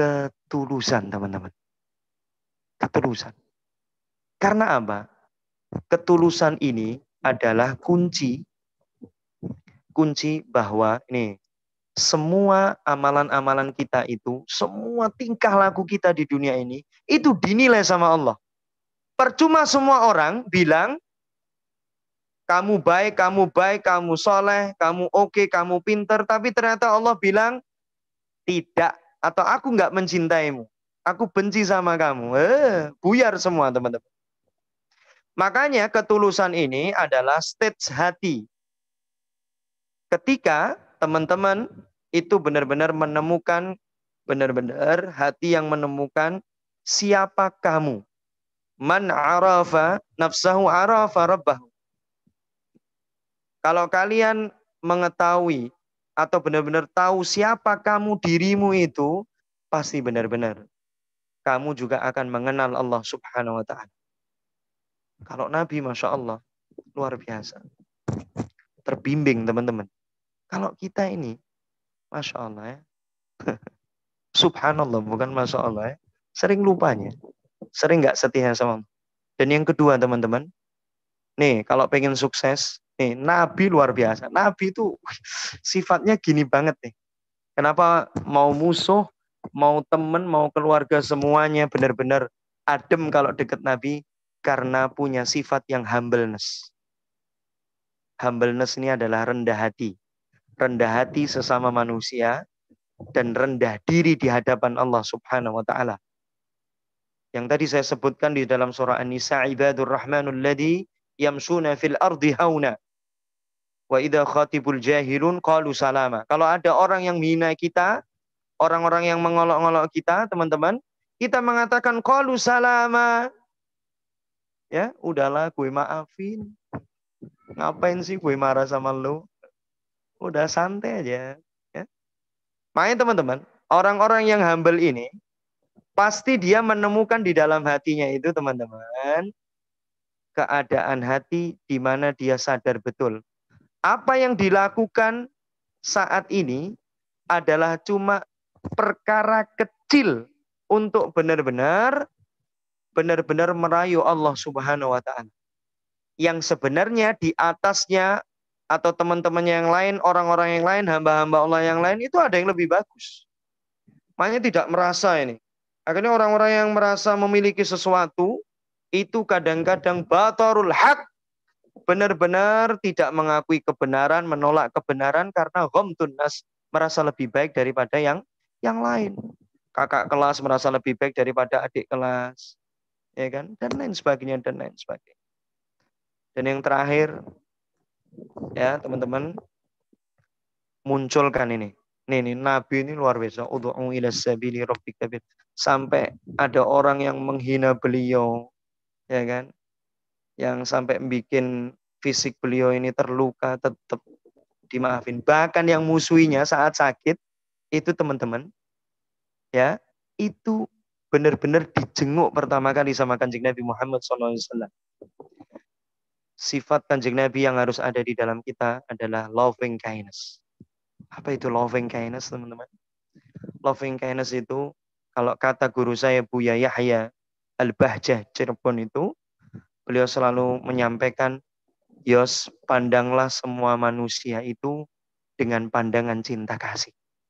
ketulusan, teman-teman. Ketulusan. Karena apa? ketulusan ini adalah kunci kunci bahwa ini semua amalan-amalan kita itu, semua tingkah laku kita di dunia ini itu dinilai sama Allah. Percuma semua orang bilang kamu baik, kamu baik, kamu soleh, kamu oke, kamu pinter, tapi ternyata Allah bilang tidak, atau aku nggak mencintaimu, aku benci sama kamu. Eh, buyar semua teman-teman. Makanya ketulusan ini adalah stage hati. Ketika teman-teman itu benar-benar menemukan, benar-benar hati yang menemukan siapa kamu. Man arafa nafsahu arafa rabbahu. Kalau kalian mengetahui atau benar-benar tahu siapa kamu, dirimu itu, pasti benar-benar kamu juga akan mengenal Allah Subhanahu wa ta'ala. Kalau Nabi, Masya Allah, luar biasa. Terbimbing teman-teman. Kalau kita ini, Masya Allah ya. Subhanallah, bukan Masya Allah ya. Sering lupanya. Sering nggak setia sama Allah. Dan yang kedua teman-teman, nih kalau pengen sukses, nih Nabi luar biasa. Nabi itu sifatnya gini banget nih. Kenapa mau musuh, mau temen, mau keluarga semuanya benar-benar adem kalau deket Nabi? Karena punya sifat yang humbleness. Humbleness ini adalah rendah hati. Rendah hati sesama manusia dan rendah diri di hadapan Allah Subhanahu wa ta'ala. Yang tadi saya sebutkan di dalam surah An-Nisa, ibadur rahmanul ladzi yamshuna fil ardi hauna wa idza khatibul jahilun qalu salama. Kalau ada orang yang menghina kita, orang-orang yang mengolok-olok kita, teman-teman, kita mengatakan qalu salama. Ya, udahlah gue maafin. Ngapain sih gue marah sama lu? Udah santai aja. Ya. Makanya teman-teman, orang-orang yang humble ini, pasti dia menemukan di dalam hatinya itu teman-teman, keadaan hati di mana dia sadar betul. Apa yang dilakukan saat ini adalah cuma perkara kecil untuk benar-benar benar-benar merayu Allah Subhanahu wa ta'ala. Yang sebenarnya di atasnya atau teman-temannya yang lain, orang-orang yang lain, hamba-hamba Allah yang lain itu ada yang lebih bagus. Makanya tidak merasa ini. Akhirnya orang-orang yang merasa memiliki sesuatu itu kadang-kadang batarul haq, benar-benar tidak mengakui kebenaran, menolak kebenaran karena ghamtun nas, merasa lebih baik daripada yang yang lain. Kakak kelas merasa lebih baik daripada adik kelas. Ya kan? Dan lain sebagainya dan lain sebagainya. Dan yang terakhir ya, teman-teman, munculkan ini. Nih, nih Nabi ini luar biasa. Ud'u ila sabili rabbika bil. Sampai ada orang yang menghina beliau, ya kan? Yang sampai bikin fisik beliau ini terluka, tetap dimaafin. Bahkan yang musuhinya saat sakit itu teman-teman, ya, itu benar-benar dijenguk pertama kali sama Kanjeng Nabi Muhammad shallallahu alaihi wasallam. Sifat Kanjeng Nabi yang harus ada di dalam kita adalah loving kindness. Apa itu loving kindness, teman-teman? Loving kindness itu, kalau kata guru saya Buya Yahya Al-Bahjah Cirebon itu, beliau selalu menyampaikan, Yos, pandanglah semua manusia itu dengan pandangan cinta kasih.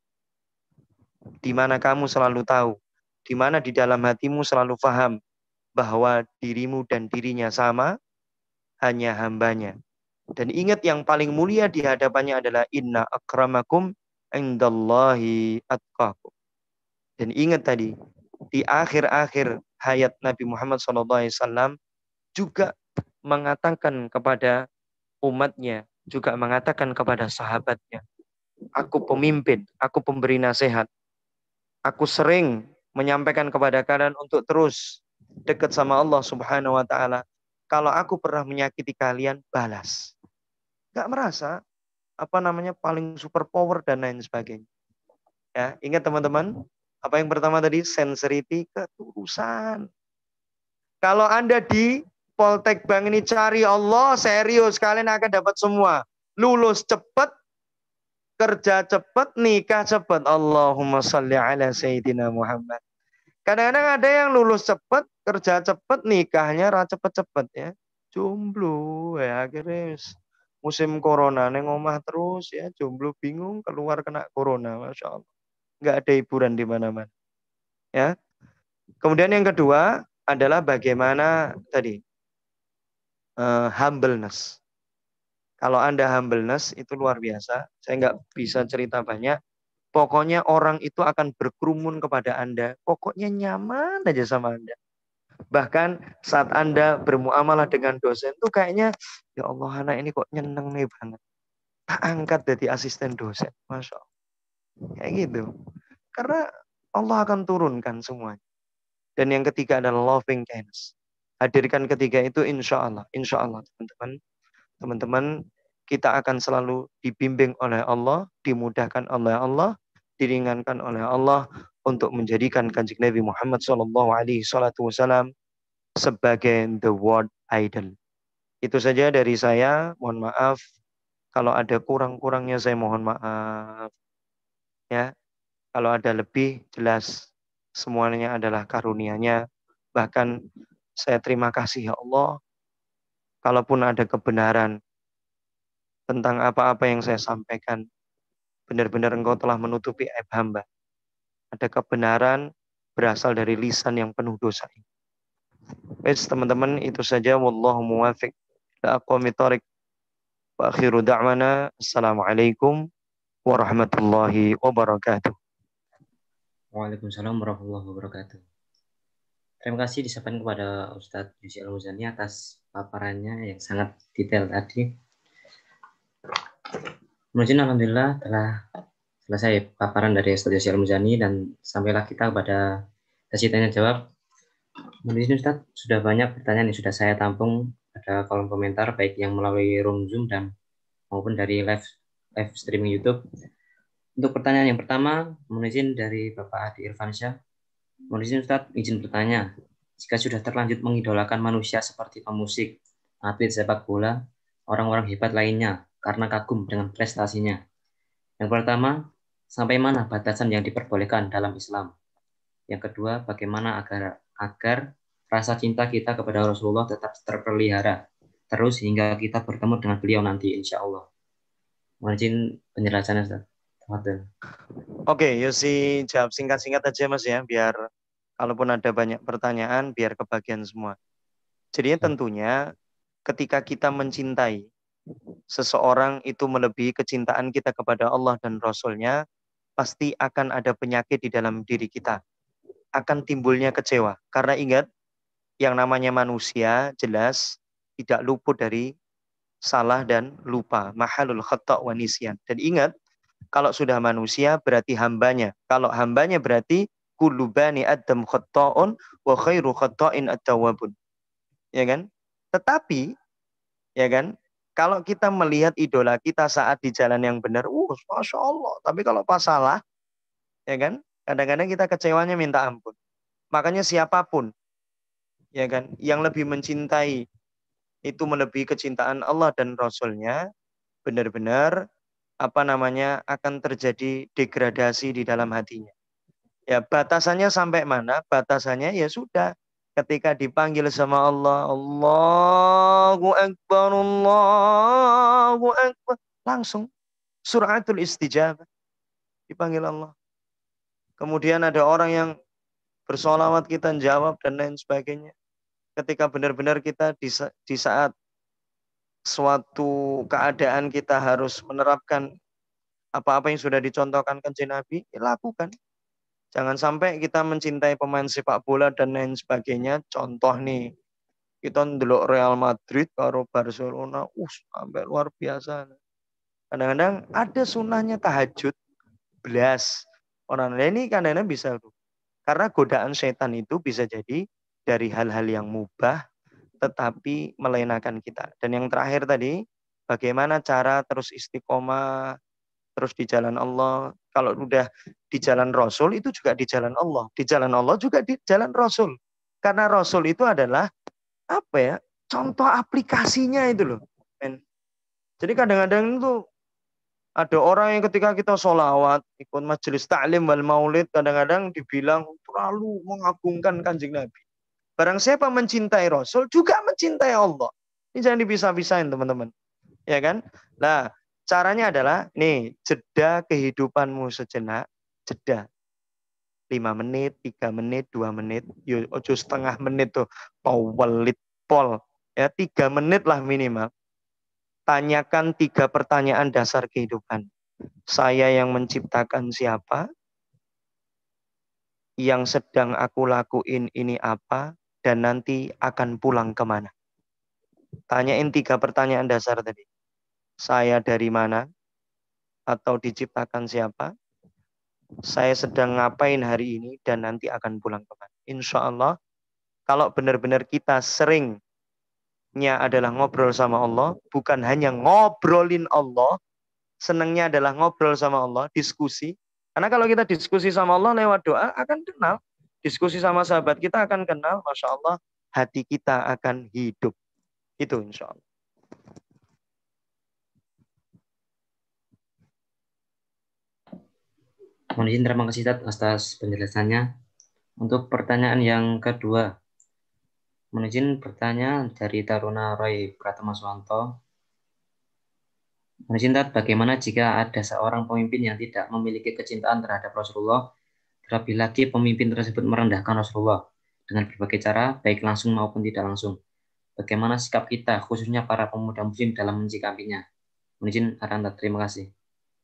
Di mana kamu selalu tahu, di mana di dalam hatimu selalu paham bahwa dirimu dan dirinya sama, hanya hambanya. Dan ingat yang paling mulia di hadapannya adalah inna akramakum indallahi atqakum. Dan ingat tadi, di akhir-akhir hayat Nabi Muhammad shallallahu alaihi wasallam juga mengatakan kepada umatnya, juga mengatakan kepada sahabatnya, aku pemimpin, aku pemberi nasihat. Aku sering menyampaikan kepada kalian untuk terus dekat sama Allah Subhanahu wa ta'ala. Kalau aku pernah menyakiti kalian, balas. Gak merasa apa namanya paling super power dan lain sebagainya. Ya, ingat teman-teman, apa yang pertama tadi? Sincerity, ketulusan. Kalau Anda di Poltek Bank ini cari Allah, serius, kalian akan dapat semua. Lulus cepat, kerja cepat, nikah cepat. Allahumma salli ala Sayyidina Muhammad. Kadang-kadang ada yang lulus cepat, kerja cepat, nikahnya cepat-cepat ya. jomblo ya akhirnya wis musim corona neng omah terus ya jomblo bingung keluar kena corona, masya Allah nggak ada hiburan di mana-mana ya. Kemudian yang kedua adalah bagaimana tadi uh, humbleness. Kalau Anda humbleness itu luar biasa. Saya nggak bisa cerita banyak. Pokoknya orang itu akan berkerumun kepada Anda. Pokoknya nyaman aja sama Anda. Bahkan saat Anda bermuamalah dengan dosen tuh kayaknya, ya Allah anak ini kok nyeneng nih banget. Tak angkat jadi asisten dosen. Masya Allah. Kayak gitu. Karena Allah akan turunkan semuanya. Dan yang ketiga adalah loving kindness. Hadirkan ketiga itu insya Allah. Insya Allah teman-teman. Teman-teman kita akan selalu dibimbing oleh Allah. Dimudahkan oleh Allah. Diringankan oleh Allah. Untuk menjadikan kanjeng Nabi Muhammad shallallahu alaihi wasallam sebagai the world idol. Itu saja dari saya. Mohon maaf. Kalau ada kurang-kurangnya saya mohon maaf. Ya. Kalau ada lebih jelas semuanya adalah karunia-Nya. Bahkan saya terima kasih ya Allah. Kalaupun ada kebenaran tentang apa-apa yang saya sampaikan, benar-benar Engkau telah menutupi aib hamba. Ada kebenaran berasal dari lisan yang penuh dosa ini. Wes teman-teman, itu saja. Wallahu muwafiq ila aqwamit thoriq. Wa akhiru da'wana. Assalamualaikum warahmatullahi wabarakatuh. Waalaikumsalam warahmatullahi wabarakatuh. Terima kasih disampaikan kepada Ustadz Yusy Al-Muzani atas paparannya yang sangat detail tadi. Kemudian alhamdulillah telah selesai paparan dari Ustadz Yusy Al-Muzani dan sampailah kita kepada sesi tanya jawab. Kemudian Ustadz sudah banyak pertanyaan yang sudah saya tampung pada kolom komentar baik yang melalui room Zoom dan maupun dari live live streaming YouTube. Untuk pertanyaan yang pertama, mohon izin dari Bapak Adi Irfansyah. Mohon izin Ustadz, izin bertanya. Jika sudah terlanjut mengidolakan manusia seperti pemusik, atlet sepak bola, orang-orang hebat lainnya karena kagum dengan prestasinya. Yang pertama, sampai mana batasan yang diperbolehkan dalam Islam? Yang kedua, bagaimana agar agar rasa cinta kita kepada Rasulullah tetap terpelihara terus hingga kita bertemu dengan beliau nanti insya Allah. Mohon izin penjelasannya Ustadz. Oke, okay, Yosi jawab singkat-singkat aja Mas ya, biar kalaupun ada banyak pertanyaan, biar kebagian semua. Jadi tentunya ketika kita mencintai seseorang itu melebihi kecintaan kita kepada Allah dan Rasul-Nya, pasti akan ada penyakit di dalam diri kita. Akan timbulnya kecewa. Karena ingat, yang namanya manusia jelas tidak luput dari salah dan lupa. Mahalul khata' wa nisyan. Dan ingat, kalau sudah manusia berarti hambanya. Kalau hambanya berarti kullu bani adam khata'un wa khairu khata'in at-tawwabun. Ya kan? Tetapi ya kan, kalau kita melihat idola kita saat di jalan yang benar, uh, masya Allah. Tapi kalau pas salah, ya kan, kadang-kadang kita kecewanya minta ampun. Makanya siapapun, ya kan, yang lebih mencintai itu melebihi kecintaan Allah dan Rasul-Nya, benar-benar apa namanya akan terjadi degradasi di dalam hatinya. Ya batasannya sampai mana? Batasannya ya sudah. Ketika dipanggil sama Allah, Allahu Akbar, Allahu Akbar, langsung suratul istijabah dipanggil Allah. Kemudian ada orang yang bersolawat kita jawab dan lain sebagainya. Ketika benar-benar kita di, di saat suatu keadaan kita harus menerapkan apa-apa yang sudah dicontohkan kanjeng Nabi, ya lakukan. Jangan sampai kita mencintai pemain sepak bola dan lain sebagainya. Contoh nih, kita ndelok Real Madrid karo Barcelona, uh, sampai luar biasa. Kadang-kadang ada sunnahnya tahajud, belas. Orang lain ini kadang-kadang bisa tuh. Karena godaan setan itu bisa jadi dari hal-hal yang mubah, tetapi melenakan kita. Dan yang terakhir tadi, bagaimana cara terus istiqomah, terus di jalan Allah. Kalau udah di jalan Rasul itu juga di jalan Allah. Di jalan Allah juga di jalan Rasul. Karena Rasul itu adalah apa ya? Contoh aplikasinya itu loh. Men. Jadi kadang-kadang itu ada orang yang ketika kita sholawat, ikut majelis ta'lim wal maulid, kadang-kadang dibilang terlalu mengagungkan kanjeng Nabi. Barang siapa mencintai Rasul juga mencintai Allah. Ini jangan dipisah-pisahin teman-teman. Ya kan? Nah, caranya adalah nih, jeda kehidupanmu sejenak, jeda. lima menit, tiga menit, dua menit, yo ojo setengah menit tuh. Powelit pol. Ya, tiga menit lah minimal. Tanyakan tiga pertanyaan dasar kehidupan. Saya yang menciptakan siapa? Yang sedang aku lakuin ini apa? Dan nanti akan pulang kemana? Tanyain tiga pertanyaan dasar tadi. Saya dari mana? Atau diciptakan siapa? Saya sedang ngapain hari ini dan nanti akan pulang kemana? Insya Allah, kalau benar-benar kita seringnya adalah ngobrol sama Allah, bukan hanya ngobrolin Allah, senangnya adalah ngobrol sama Allah, diskusi. Karena kalau kita diskusi sama Allah lewat doa, akan kenal. Diskusi sama sahabat kita akan kenal, Masya Allah, hati kita akan hidup. Itu insya Allah. Mohon izin, terima kasih Ustaz atas penjelasannya. Untuk pertanyaan yang kedua, mohon izin bertanya dari Taruna Roy Pratama Suwanto. Mohon izin Ustaz, bagaimana jika ada seorang pemimpin yang tidak memiliki kecintaan terhadap Rasulullah, terlebih lagi pemimpin tersebut merendahkan Rasulullah dengan berbagai cara, baik langsung maupun tidak langsung. Bagaimana sikap kita, khususnya para pemuda muslim dalam mensikapinya? Mohon izin, Aranda, terima kasih.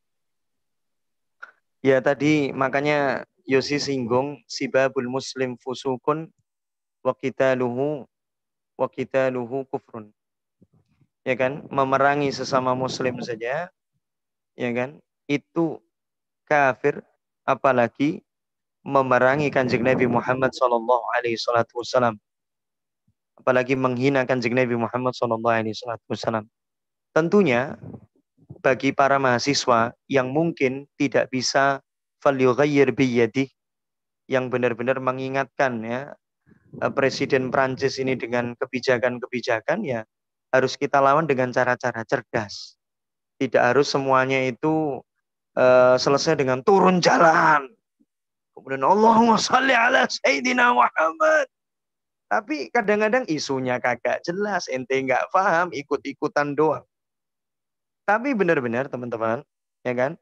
Ya tadi makanya Yosi singgung sibabul muslim fusukun wa qitaluhu wa qitaluhu kufrun. Ya kan? Memerangi sesama muslim saja, ya kan? Itu kafir, apalagi memerangi Kanjeng Nabi Muhammad sallallahu alaihi wasallam. Apalagi menghina Kanjeng Nabi Muhammad sallallahu alaihi wasallam. Tentunya bagi para mahasiswa yang mungkin tidak bisa falyughayyir biyadih, yang benar-benar mengingatkan ya Presiden Prancis ini dengan kebijakan-kebijakan, ya harus kita lawan dengan cara-cara cerdas. Tidak harus semuanya itu uh, selesai dengan turun jalan. Kemudian Allahumma sholli ala Sayyidina Muhammad. Tapi kadang-kadang isunya kagak jelas, ente nggak paham, ikut-ikutan doang. Tapi benar-benar teman-teman, ya kan,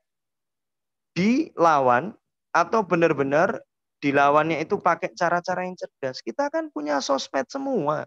dilawan atau benar-benar dilawannya itu pakai cara-cara yang cerdas. Kita kan punya sosmed semua,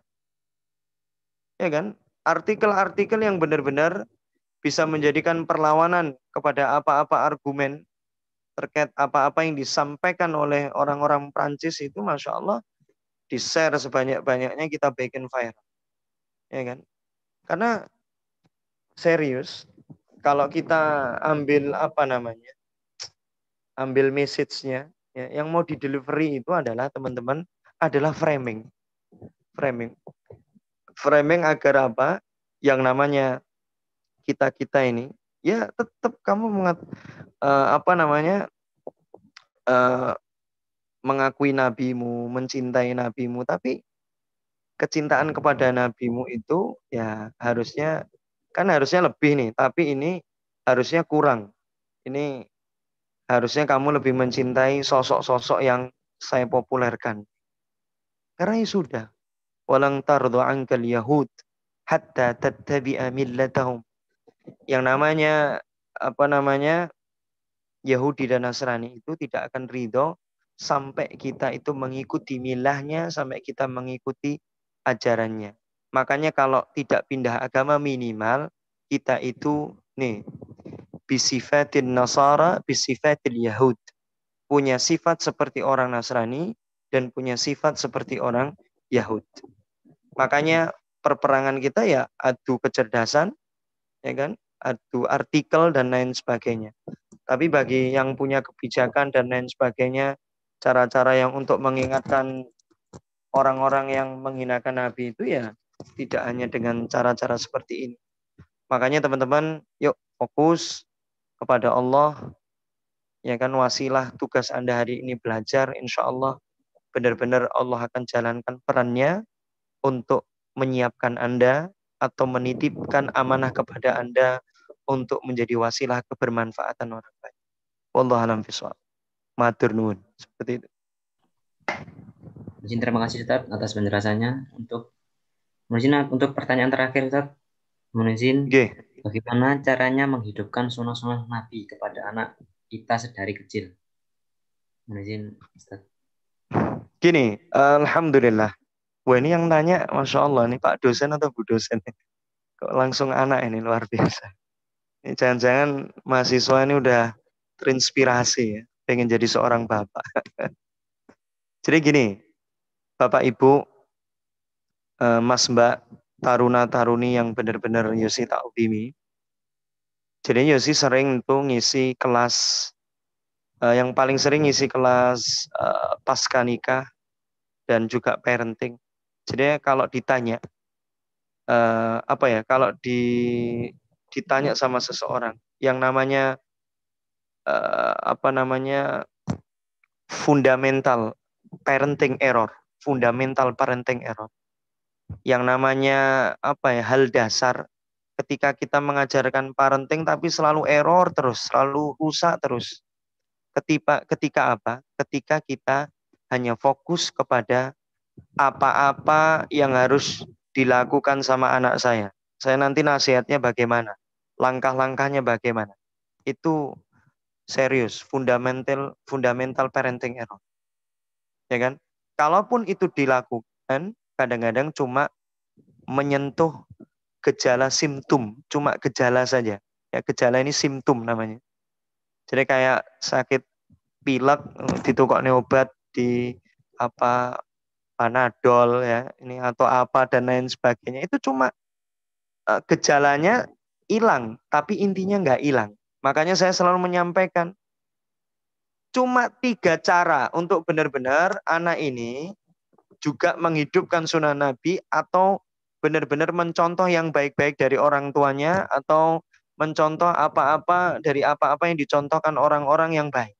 ya kan, artikel-artikel yang benar-benar bisa menjadikan perlawanan kepada apa-apa argumen terkait apa-apa yang disampaikan oleh orang-orang Prancis itu, Masya Allah, di-share sebanyak-banyaknya, kita bikin viral, ya kan. Karena serius, kalau kita ambil apa namanya, ambil message-nya, ya, yang mau di delivery itu adalah teman-teman adalah framing, framing, framing agar apa? Yang namanya kita kita ini, ya tetap kamu mengat, uh, apa namanya, uh, mengakui nabimu, mencintai nabimu, tapi kecintaan kepada nabimu itu ya harusnya kan harusnya lebih nih, tapi ini harusnya kurang. Ini harusnya kamu lebih mencintai sosok-sosok yang saya populerkan. Karena ya sudah, walang tardu ankal yahud hatta tattabi'a millatahum. Yang namanya apa namanya Yahudi dan Nasrani itu tidak akan ridho sampai kita itu mengikuti milahnya, sampai kita mengikuti ajarannya. Makanya kalau tidak pindah agama minimal kita itu nih bisifatin Nasara, bisifatil Yahud. Punya sifat seperti orang Nasrani dan punya sifat seperti orang Yahud. Makanya perperangan kita ya adu kecerdasan, ya kan? Adu artikel dan lain sebagainya. Tapi bagi yang punya kebijakan dan lain sebagainya, cara-cara yang untuk mengingatkan orang-orang yang menghinakan Nabi itu ya tidak hanya dengan cara-cara seperti ini. Makanya teman-teman, yuk fokus kepada Allah, ya kan, wasilah tugas Anda hari ini belajar, insya Allah benar-benar Allah akan jalankan perannya untuk menyiapkan Anda atau menitipkan amanah kepada Anda untuk menjadi wasilah kebermanfaatan orang lain. Wallahu a'lam bishawab. Matur nuwun. Seperti itu. Terima kasih Ustaz atas penjelasannya. Untuk Mohon untuk pertanyaan terakhir, Ustaz. Mohon izin, Nggih. bagaimana caranya menghidupkan sunnah-sunnah Nabi kepada anak kita sedari kecil? Mohon izin, Ustaz. Gini, alhamdulillah. Wah, ini yang nanya, Masya Allah, ini Pak dosen atau Bu dosen? Kok langsung anak ini, luar biasa. Ini jangan-jangan mahasiswa ini udah terinspirasi ya, pengen jadi seorang bapak. Jadi gini, Bapak Ibu, Mas Mbak, taruna-taruni yang benar-benar Yosi takzimi. Jadi Yosi sering tuh ngisi kelas, yang paling sering ngisi kelas pasca nikah dan juga parenting. Jadi kalau ditanya, apa ya, kalau di, ditanya sama seseorang yang namanya apa namanya fundamental parenting error, fundamental parenting error. Yang namanya apa ya, hal dasar ketika kita mengajarkan parenting tapi selalu error terus, selalu rusak terus. Ketika ketika apa? Ketika kita hanya fokus kepada apa-apa yang harus dilakukan sama anak saya. Saya nanti nasihatnya bagaimana? Langkah-langkahnya bagaimana? Itu serius, fundamental fundamental parenting error. Ya kan? Kalaupun itu dilakukan, kadang-kadang cuma menyentuh gejala simptom, cuma gejala saja. Ya, gejala ini simptom namanya. Jadi kayak sakit pilek ditukokne obat di apa Panadol ya, ini atau apa dan lain sebagainya. Itu cuma uh, gejalanya hilang, tapi intinya nggak hilang. Makanya saya selalu menyampaikan cuma tiga cara untuk benar-benar anak ini juga menghidupkan sunnah Nabi atau benar-benar mencontoh yang baik-baik dari orang tuanya atau mencontoh apa-apa dari apa-apa yang dicontohkan orang-orang yang baik.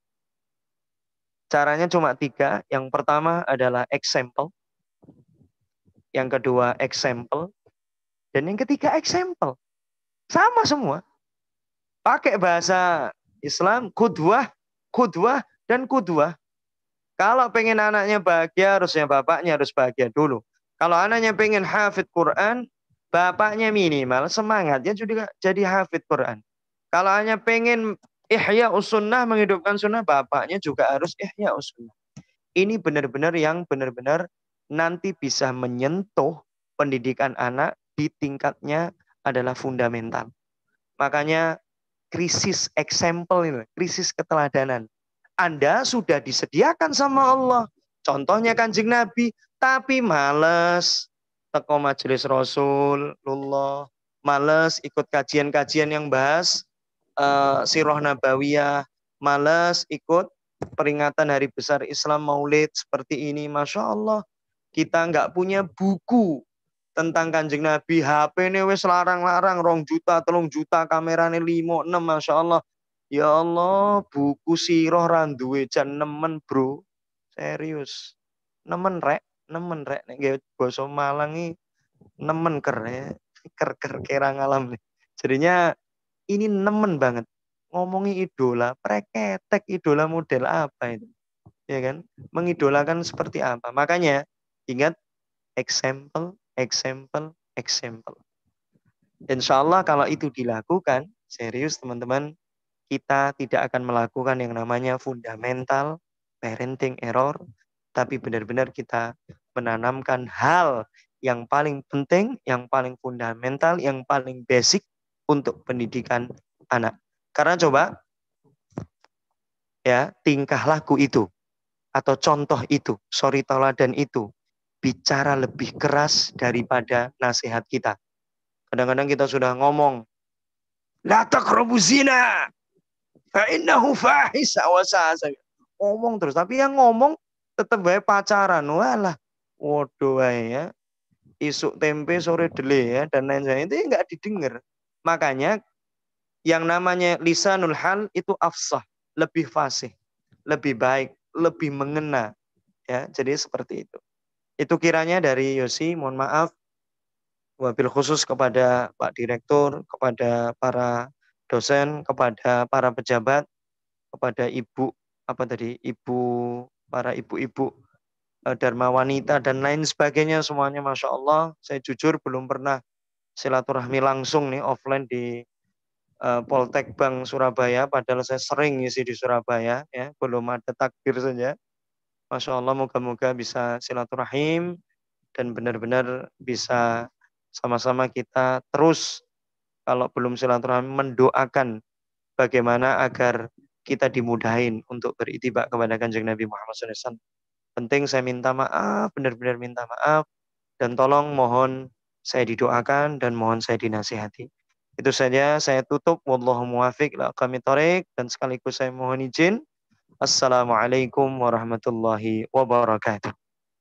Caranya cuma tiga. Yang pertama adalah example. Yang kedua example. Dan yang ketiga example. Sama semua. Pakai bahasa Islam, kudwah, kudwah, dan kudwah. Kalau pengen anaknya bahagia, harusnya bapaknya harus bahagia dulu. Kalau anaknya pengen hafid Quran, bapaknya minimal semangatnya juga jadi hafid Quran. Kalau hanya pengen ihya usunnah, menghidupkan sunnah, bapaknya juga harus ihya usunnah. Ini benar-benar yang benar-benar nanti bisa menyentuh pendidikan anak di tingkatnya adalah fundamental. Makanya krisis example ini, krisis keteladanan. Anda sudah disediakan sama Allah. Contohnya Kanjeng Nabi, tapi males teko majelis Rasulullah, males ikut kajian-kajian yang bahas uh, sirah nabawiyah, males ikut peringatan hari besar Islam Maulid seperti ini. Masya Allah, kita nggak punya buku tentang Kanjeng Nabi, H P ini wes larang-larang, rong juta, telung juta, kameranya limo, enam, Masya Allah. Ya Allah, buku sirah randuwe jan nemen bro, serius, nemen rek, nemen rek, nek basa Malang ini nemen ker ya, ker ker kerang alam nih. Jadinya ini nemen banget, ngomongi idola, preketek idola model apa itu, ya kan? Mengidolakan seperti apa? Makanya ingat example, example, example. Insya Allah kalau itu dilakukan, serius teman-teman, kita tidak akan melakukan yang namanya fundamental parenting error, tapi benar-benar kita menanamkan hal yang paling penting, yang paling fundamental, yang paling basic untuk pendidikan anak. Karena coba, ya, tingkah laku itu, atau contoh itu, sorry teladan itu, bicara lebih keras daripada nasihat kita. Kadang-kadang kita sudah ngomong, la taqrabu zina, fa'innahu fahisha wa sa'a. Ngomong terus, tapi yang ngomong tetap bae pacaran. Walah, waduh ya. Isuk tempe sore dele ya dan lain-lain itu enggak didengar. Makanya yang namanya lisanul hal itu afsah, lebih fasih, lebih baik, lebih mengena. Ya, jadi seperti itu. Itu kiranya dari Yosi, mohon maaf. Wabil khusus kepada Pak Direktur, kepada para dosen, kepada para pejabat, kepada ibu apa tadi ibu para ibu-ibu Dharma Wanita dan lain sebagainya semuanya Masya Allah. Saya jujur belum pernah silaturahmi langsung nih offline di uh, Poltek Bank Surabaya, padahal saya sering ngisi di Surabaya ya, belum ada takdir saja. Masya Allah, moga-moga bisa silaturahim dan benar-benar bisa sama-sama kita terus kalau belum silaturahmi mendoakan bagaimana agar kita dimudahin untuk beritibak kepada Kanjeng Nabi Muhammad shallallahu alaihi wasallam. Penting saya minta maaf, benar-benar minta maaf, dan tolong mohon saya didoakan dan mohon saya dinasihati. Itu saja, saya tutup. Wallahu muwafiq ila aqwamit thoriq, dan sekaligus saya mohon izin. Assalamualaikum warahmatullahi wabarakatuh.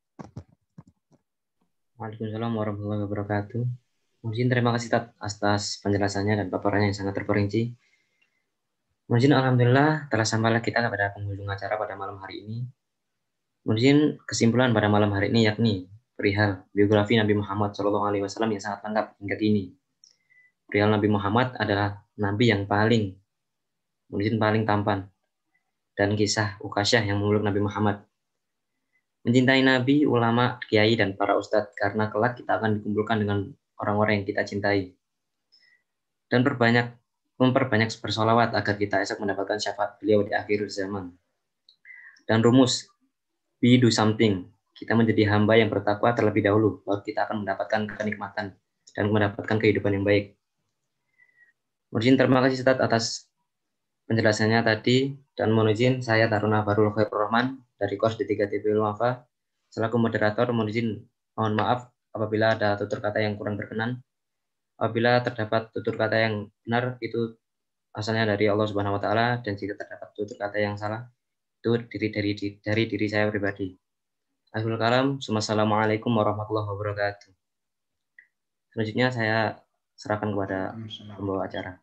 Waalaikumsalam warahmatullahi wabarakatuh. Mungkin terima kasih Tat atas penjelasannya dan paparannya yang sangat terperinci. Mungkin alhamdulillah telah sampailah kita kepada penghujung acara pada malam hari ini. Mungkin kesimpulan pada malam hari ini yakni perihal biografi Nabi Muhammad shallallahu alaihi wasallam yang sangat lengkap hingga kini. Perihal Nabi Muhammad adalah Nabi yang paling, mungkin paling tampan, dan kisah Ukasyah yang memeluk Nabi Muhammad. Mencintai Nabi, ulama, kiai, dan para ustadz, karena kelak kita akan dikumpulkan dengan orang-orang yang kita cintai. Dan perbanyak, memperbanyak bersolawat agar kita esok mendapatkan syafaat beliau di akhir zaman. Dan rumus, we do something. Kita menjadi hamba yang bertakwa terlebih dahulu, baru kita akan mendapatkan kenikmatan dan mendapatkan kehidupan yang baik. Mohon terima kasih Ustaz atas penjelasannya tadi, dan mohon izin saya Taruna Bahrul Khairur Rahman dari Kors D tiga T B Wafa selaku moderator. Mohon izin, mohon maaf apabila ada tutur kata yang kurang berkenan. Apabila terdapat tutur kata yang benar, itu asalnya dari Allah Subhanahu wa taala, dan jika terdapat tutur kata yang salah, itu diri dari dari diri saya pribadi. Akhirul kalam, Assalamualaikum warahmatullahi wabarakatuh. Selanjutnya saya serahkan kepada pembawa acara.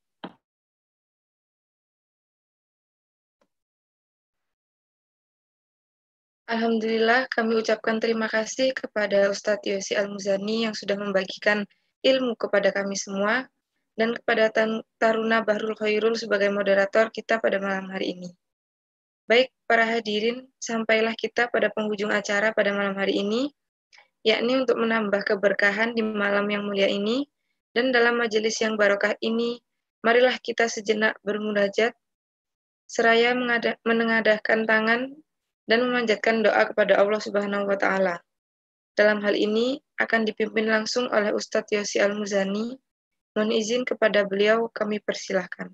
Alhamdulillah, kami ucapkan terima kasih kepada Ustadz Yosi Al-Muzani yang sudah membagikan ilmu kepada kami semua, dan kepada Taruna Bahrul Khairul sebagai moderator kita pada malam hari ini. Baik, para hadirin, sampailah kita pada penghujung acara pada malam hari ini, yakni untuk menambah keberkahan di malam yang mulia ini, dan dalam majelis yang barokah ini, marilah kita sejenak bermunajat, seraya menengadahkan tangan, dan memanjatkan doa kepada Allah Subhanahu wa taala. Dalam hal ini akan dipimpin langsung oleh Ustadz Yosi Al-Muzani. Mohon izin kepada beliau kami persilahkan.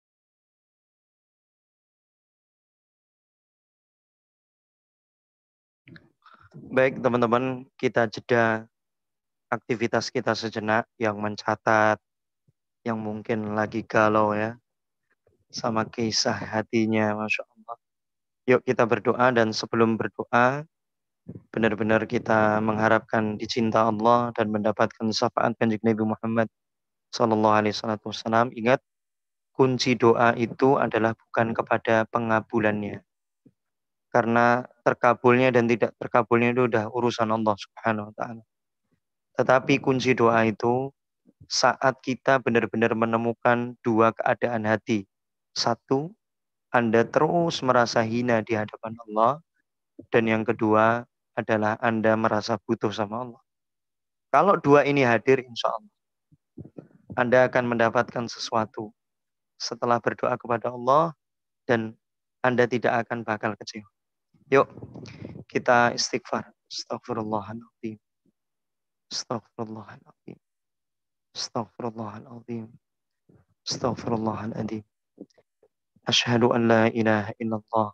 Baik teman-teman, kita jeda aktivitas kita sejenak, yang mencatat, yang mungkin lagi galau ya, sama kisah hatinya, Masya Allah. Yuk kita berdoa, dan sebelum berdoa, benar-benar kita mengharapkan dicinta Allah dan mendapatkan syafaat Kanjeng Nabi Muhammad Sallallahu Alaihi Wasallam. Ingat, kunci doa itu adalah bukan kepada pengabulannya, karena terkabulnya dan tidak terkabulnya itu udah urusan Allah Subhanahu Wa Taala. Tetapi kunci doa itu saat kita benar-benar menemukan dua keadaan hati. Satu, Anda terus merasa hina di hadapan Allah, dan yang kedua adalah Anda merasa butuh sama Allah. Kalau dua ini hadir, insya Allah Anda akan mendapatkan sesuatu setelah berdoa kepada Allah, dan Anda tidak akan bakal kecewa. Yuk kita istighfar. Astaghfirullahaladzim. Astaghfirullahaladzim. Astaghfirullahaladzim. Astaghfirullahaladzim. Asyhadu an la ilaha illallah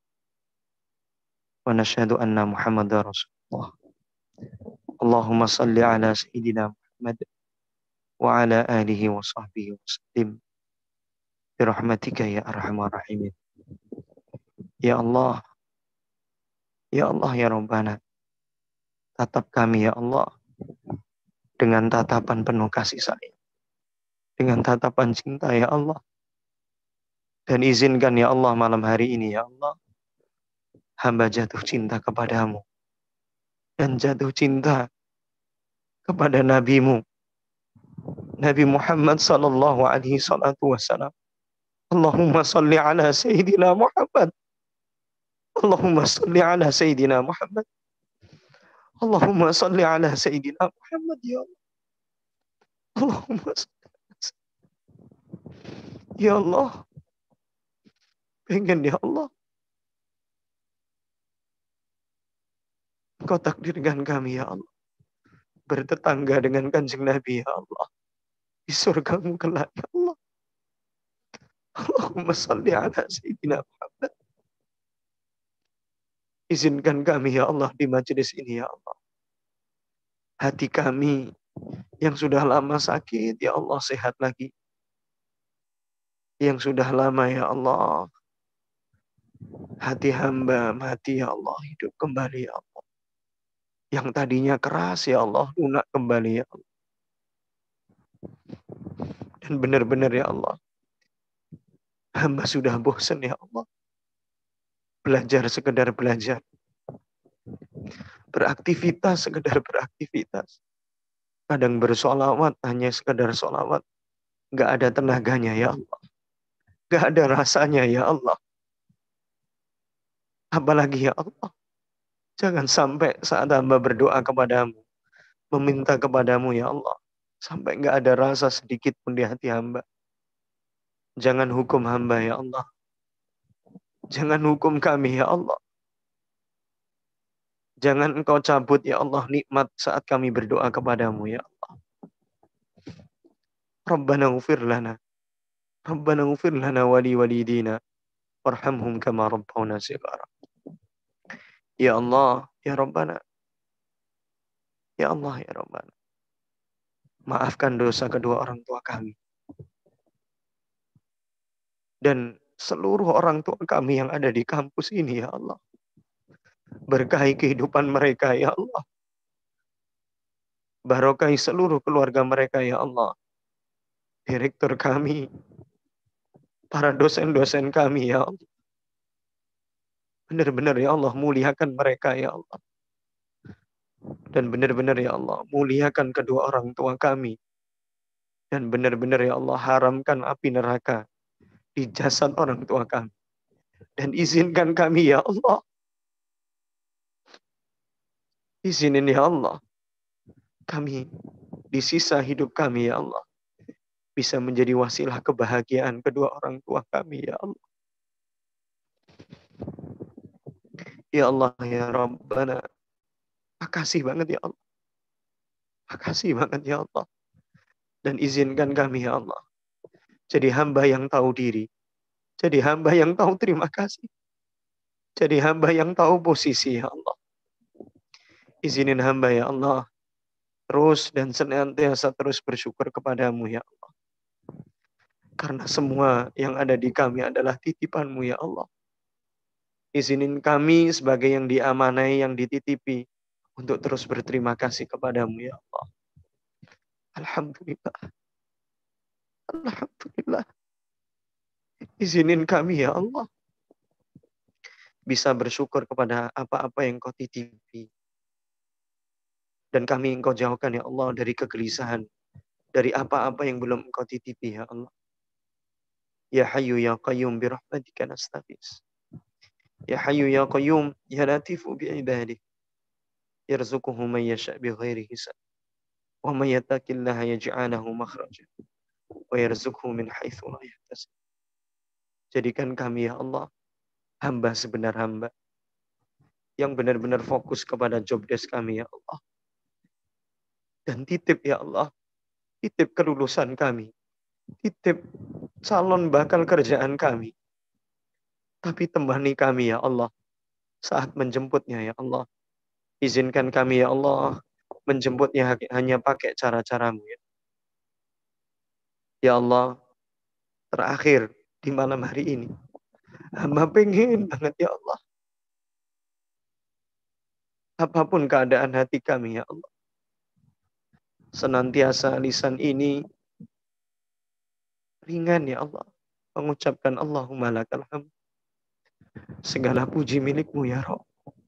wa nashhadu anna Muhammadar Rasulullah. Allahumma salli ala sayyidina Muhammad wa ala alihi wa sahbihi wa sallim bi rahmatika ya arhamar rahimin. Ya Allah, ya Allah ya Rabbana, tatap kami ya Allah dengan tatapan penuh kasih sayang, dengan tatapan cinta ya Allah. Dan izinkan ya Allah malam hari ini ya Allah, hamba jatuh cinta kepadamu dan jatuh cinta kepada Nabi-Mu, Nabi Muhammad sallallahu alaihi wasallam. Allahumma salli ala Sayyidina Muhammad. Allahumma salli ala Sayyidina Muhammad. Allahumma salli ala Sayyidina Muhammad ya Allah. Allahumma salli ala Sayyidina. Ya Allah. Pengen ya Allah. Kau takdirkan kami ya Allah. Bertetangga dengan Kanjeng Nabi ya Allah. Di surgamu kelak ya Allah. Allahumma salli ala Sayyidina Muhammad. Izinkan kami ya Allah di majelis ini ya Allah. Hati kami yang sudah lama sakit ya Allah sehat lagi. Yang sudah lama ya Allah. Hati hamba mati ya Allah hidup kembali ya Allah. Yang tadinya keras ya Allah lunak kembali ya Allah. Dan benar-benar ya Allah. Hamba sudah bosan ya Allah. Belajar sekedar belajar. Beraktivitas sekedar beraktivitas. Kadang bersolawat hanya sekedar solawat. Gak ada tenaganya ya Allah. Gak ada rasanya ya Allah. Apalagi ya Allah. Jangan sampai saat hamba berdoa kepadamu. Meminta kepadamu ya Allah. Sampai gak ada rasa sedikit pun di hati hamba. Jangan hukum hamba ya Allah. Jangan hukum kami ya Allah. Jangan engkau cabut ya Allah nikmat saat kami berdoa kepadamu ya Allah. Rabbana ghfir lana. Rabbana ghfir lana wali walidina. Warhamhum kama rabbawna shighara. Ya Allah, ya Rabbana. Ya Allah, ya Rabbana. Maafkan dosa kedua orang tua kami. Dan seluruh orang tua kami yang ada di kampus ini ya Allah. Berkahi kehidupan mereka ya Allah. Barokahi seluruh keluarga mereka ya Allah. Direktur kami. Para dosen-dosen kami ya Allah. Benar-benar ya Allah muliakan mereka ya Allah. Dan benar-benar ya Allah muliakan kedua orang tua kami. Dan benar-benar ya Allah haramkan api neraka di jasad orang tua kami. Dan izinkan kami ya Allah. Izinin ya Allah. Kami di sisa hidup kami ya Allah. Bisa menjadi wasilah kebahagiaan kedua orang tua kami ya Allah. Ya Allah ya Rabbana. Makasih banget ya Allah. Makasih banget ya Allah. Dan izinkan kami ya Allah. Jadi hamba yang tahu diri. Jadi hamba yang tahu terima kasih. Jadi hamba yang tahu posisi ya Allah. Izinin hamba ya Allah. Terus dan senantiasa terus bersyukur kepadamu ya Allah. Karena semua yang ada di kami adalah titipanmu ya Allah. Izinin kami sebagai yang diamanai, yang dititipi. Untuk terus berterima kasih kepadamu ya Allah. Alhamdulillah. Alhamdulillah. Izinin kami ya Allah. Bisa bersyukur kepada apa-apa yang kau titipi. Dan kami engkau jauhkan ya Allah dari kegelisahan. Dari apa-apa yang belum engkau titipi ya Allah. Ya Hayyu ya Qayyum birahmatika nastaghits. Ya Hayyu ya Qayyum ya Latifu bi'ibadihi. Yarzuquhu man yasha' bighairi hisab. Wa may yattaqillaha yaj'alhu makhraja. Wa yarzuqhu min haitsu la yahtasib. Jadikan kami ya Allah hamba sebenar hamba yang benar-benar fokus kepada job desk kami ya Allah. Dan titip ya Allah, titip kelulusan kami, titip calon bakal kerjaan kami. Tapi temani kami ya Allah saat menjemputnya ya Allah. Izinkan kami ya Allah menjemputnya hanya pakai cara-caramu ya. Ya Allah, terakhir di malam hari ini, hamba pengen banget ya Allah. Apapun keadaan hati kami ya Allah. Senantiasa lisan ini ringan ya Allah. Mengucapkan Allahumma lakal hamd. Segala puji milikmu ya Rabb.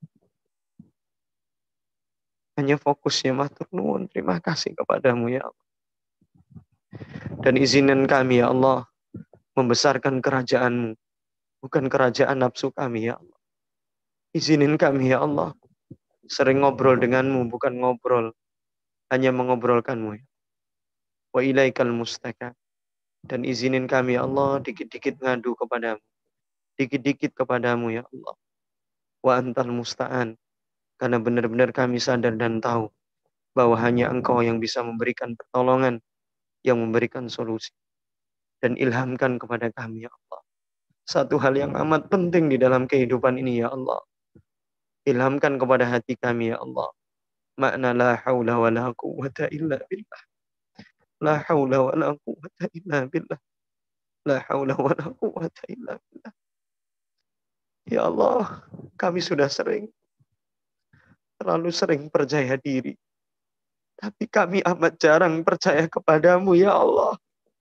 Hanya fokusnya matur nuwun. Terima kasih kepadamu ya Allah. Dan izinin kami ya Allah. Membesarkan kerajaanmu. Bukan kerajaan nafsu kami ya Allah. Izinin kami ya Allah sering ngobrol denganmu, bukan ngobrol, hanya mengobrolkanmu. Wa ilaikal mustaka. Dan izinin kami ya Allah dikit-dikit ngadu kepadamu, dikit-dikit kepadamu ya Allah. Wa antal musta'an. Karena benar-benar kami sadar dan tahu bahwa hanya Engkau yang bisa memberikan pertolongan, yang memberikan solusi. Dan ilhamkan kepada kami ya Allah satu hal yang amat penting di dalam kehidupan ini ya Allah. Ilhamkan kepada hati kami ya Allah makna la haula wa la quwwata illa billah. La haula wa la quwwata illa billah. La haula wa la quwwata illa billah. Ya Allah, kami sudah sering, terlalu sering percaya diri. Tapi kami amat jarang percaya kepadamu ya Allah.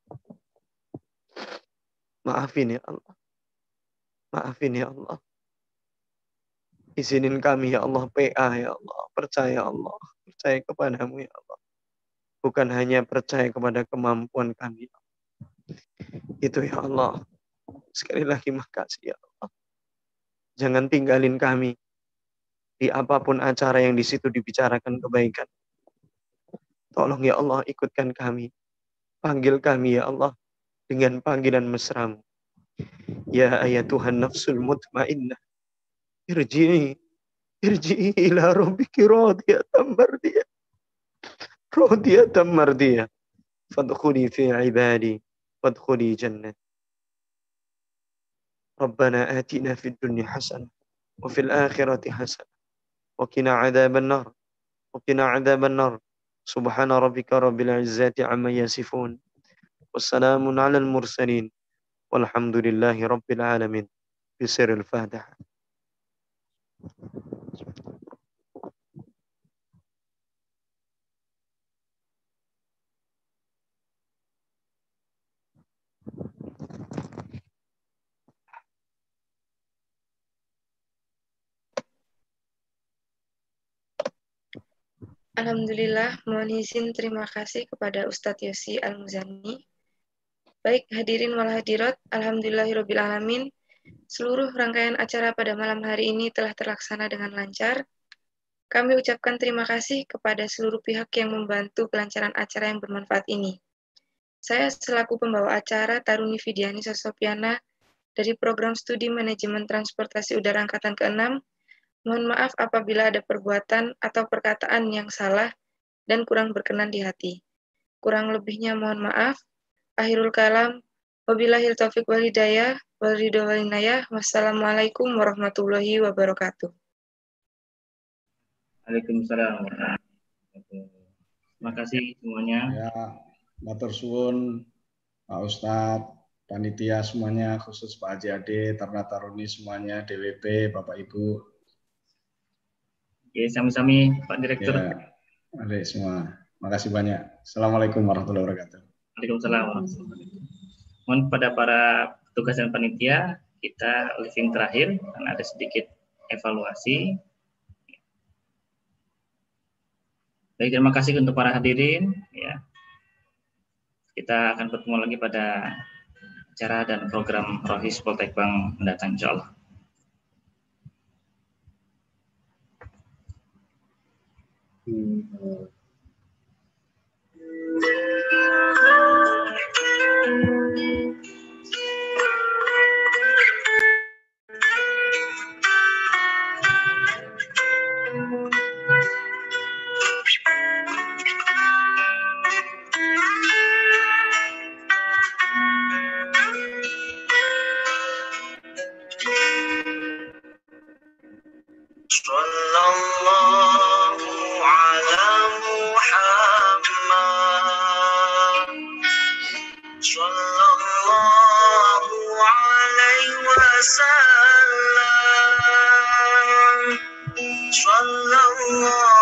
Maafin ya Allah. Maafin ya Allah. Izinin kami ya Allah P A ya Allah. Percaya Allah. Percaya kepadamu ya Allah. Bukan hanya percaya kepada kemampuan kami. Itu ya Allah. Sekali lagi makasih ya Allah. Jangan tinggalin kami di apapun acara yang di situ dibicarakan kebaikan. Tolong ya Allah ikutkan kami. Panggil kami ya Allah dengan panggilan mesramu. Ya ayatuhan nafsul mutmainnah. Irji'i. Irji'i ila rabbiki radiyatan mardiyah. Radiyatan mardiyah. Fadkhuli fi ibadi. Fadkhuli jannah. ربنا آتنا في الدنيا حسنة وفي الآخرة حسنة وقنا عذاب النار وقنا عذاب النار سبحان ربك رب العزة عما يصفون والسلام على المرسلين والحمد لله رب العالمين بسر الفاتحة. Alhamdulillah, mohon izin terima kasih kepada Ustadz Yosi Al-Muzani. Baik hadirin wal hadirat, alhamdulillahirrabbilalamin. Seluruh rangkaian acara pada malam hari ini telah terlaksana dengan lancar. Kami ucapkan terima kasih kepada seluruh pihak yang membantu kelancaran acara yang bermanfaat ini. Saya selaku pembawa acara Taruni Fidiani Sosopiana dari Program Studi Manajemen Transportasi Udara Angkatan keenam, mohon maaf apabila ada perbuatan atau perkataan yang salah dan kurang berkenan di hati. Kurang lebihnya mohon maaf. Akhirul kalam. Wabillahil taufiq wal hidayah wal ridho wal inayah. Wassalamualaikum warahmatullahi wabarakatuh. Waalaikumsalam warahmatullahi wabarakatuh. Terima kasih semuanya. Ya, matur suwun Pak Ustadz, panitia semuanya, khusus Pak Haji Ade, Taruna Taruni semuanya, D W P, Bapak Ibu. Oke, sami-sami Pak Direktur. Ya, adik semua. Makasih banyak. Assalamualaikum warahmatullahi wabarakatuh. Waalaikumsalam warahmatullahi wabarakatuh. Mohon pada para petugas dan panitia, kita living terakhir, karena ada sedikit evaluasi. Baik, terima kasih untuk para hadirin. Ya, kita akan bertemu lagi pada acara dan program Rohis Poltek Bank mendatang, insya Allah. Hmm. Sallallahu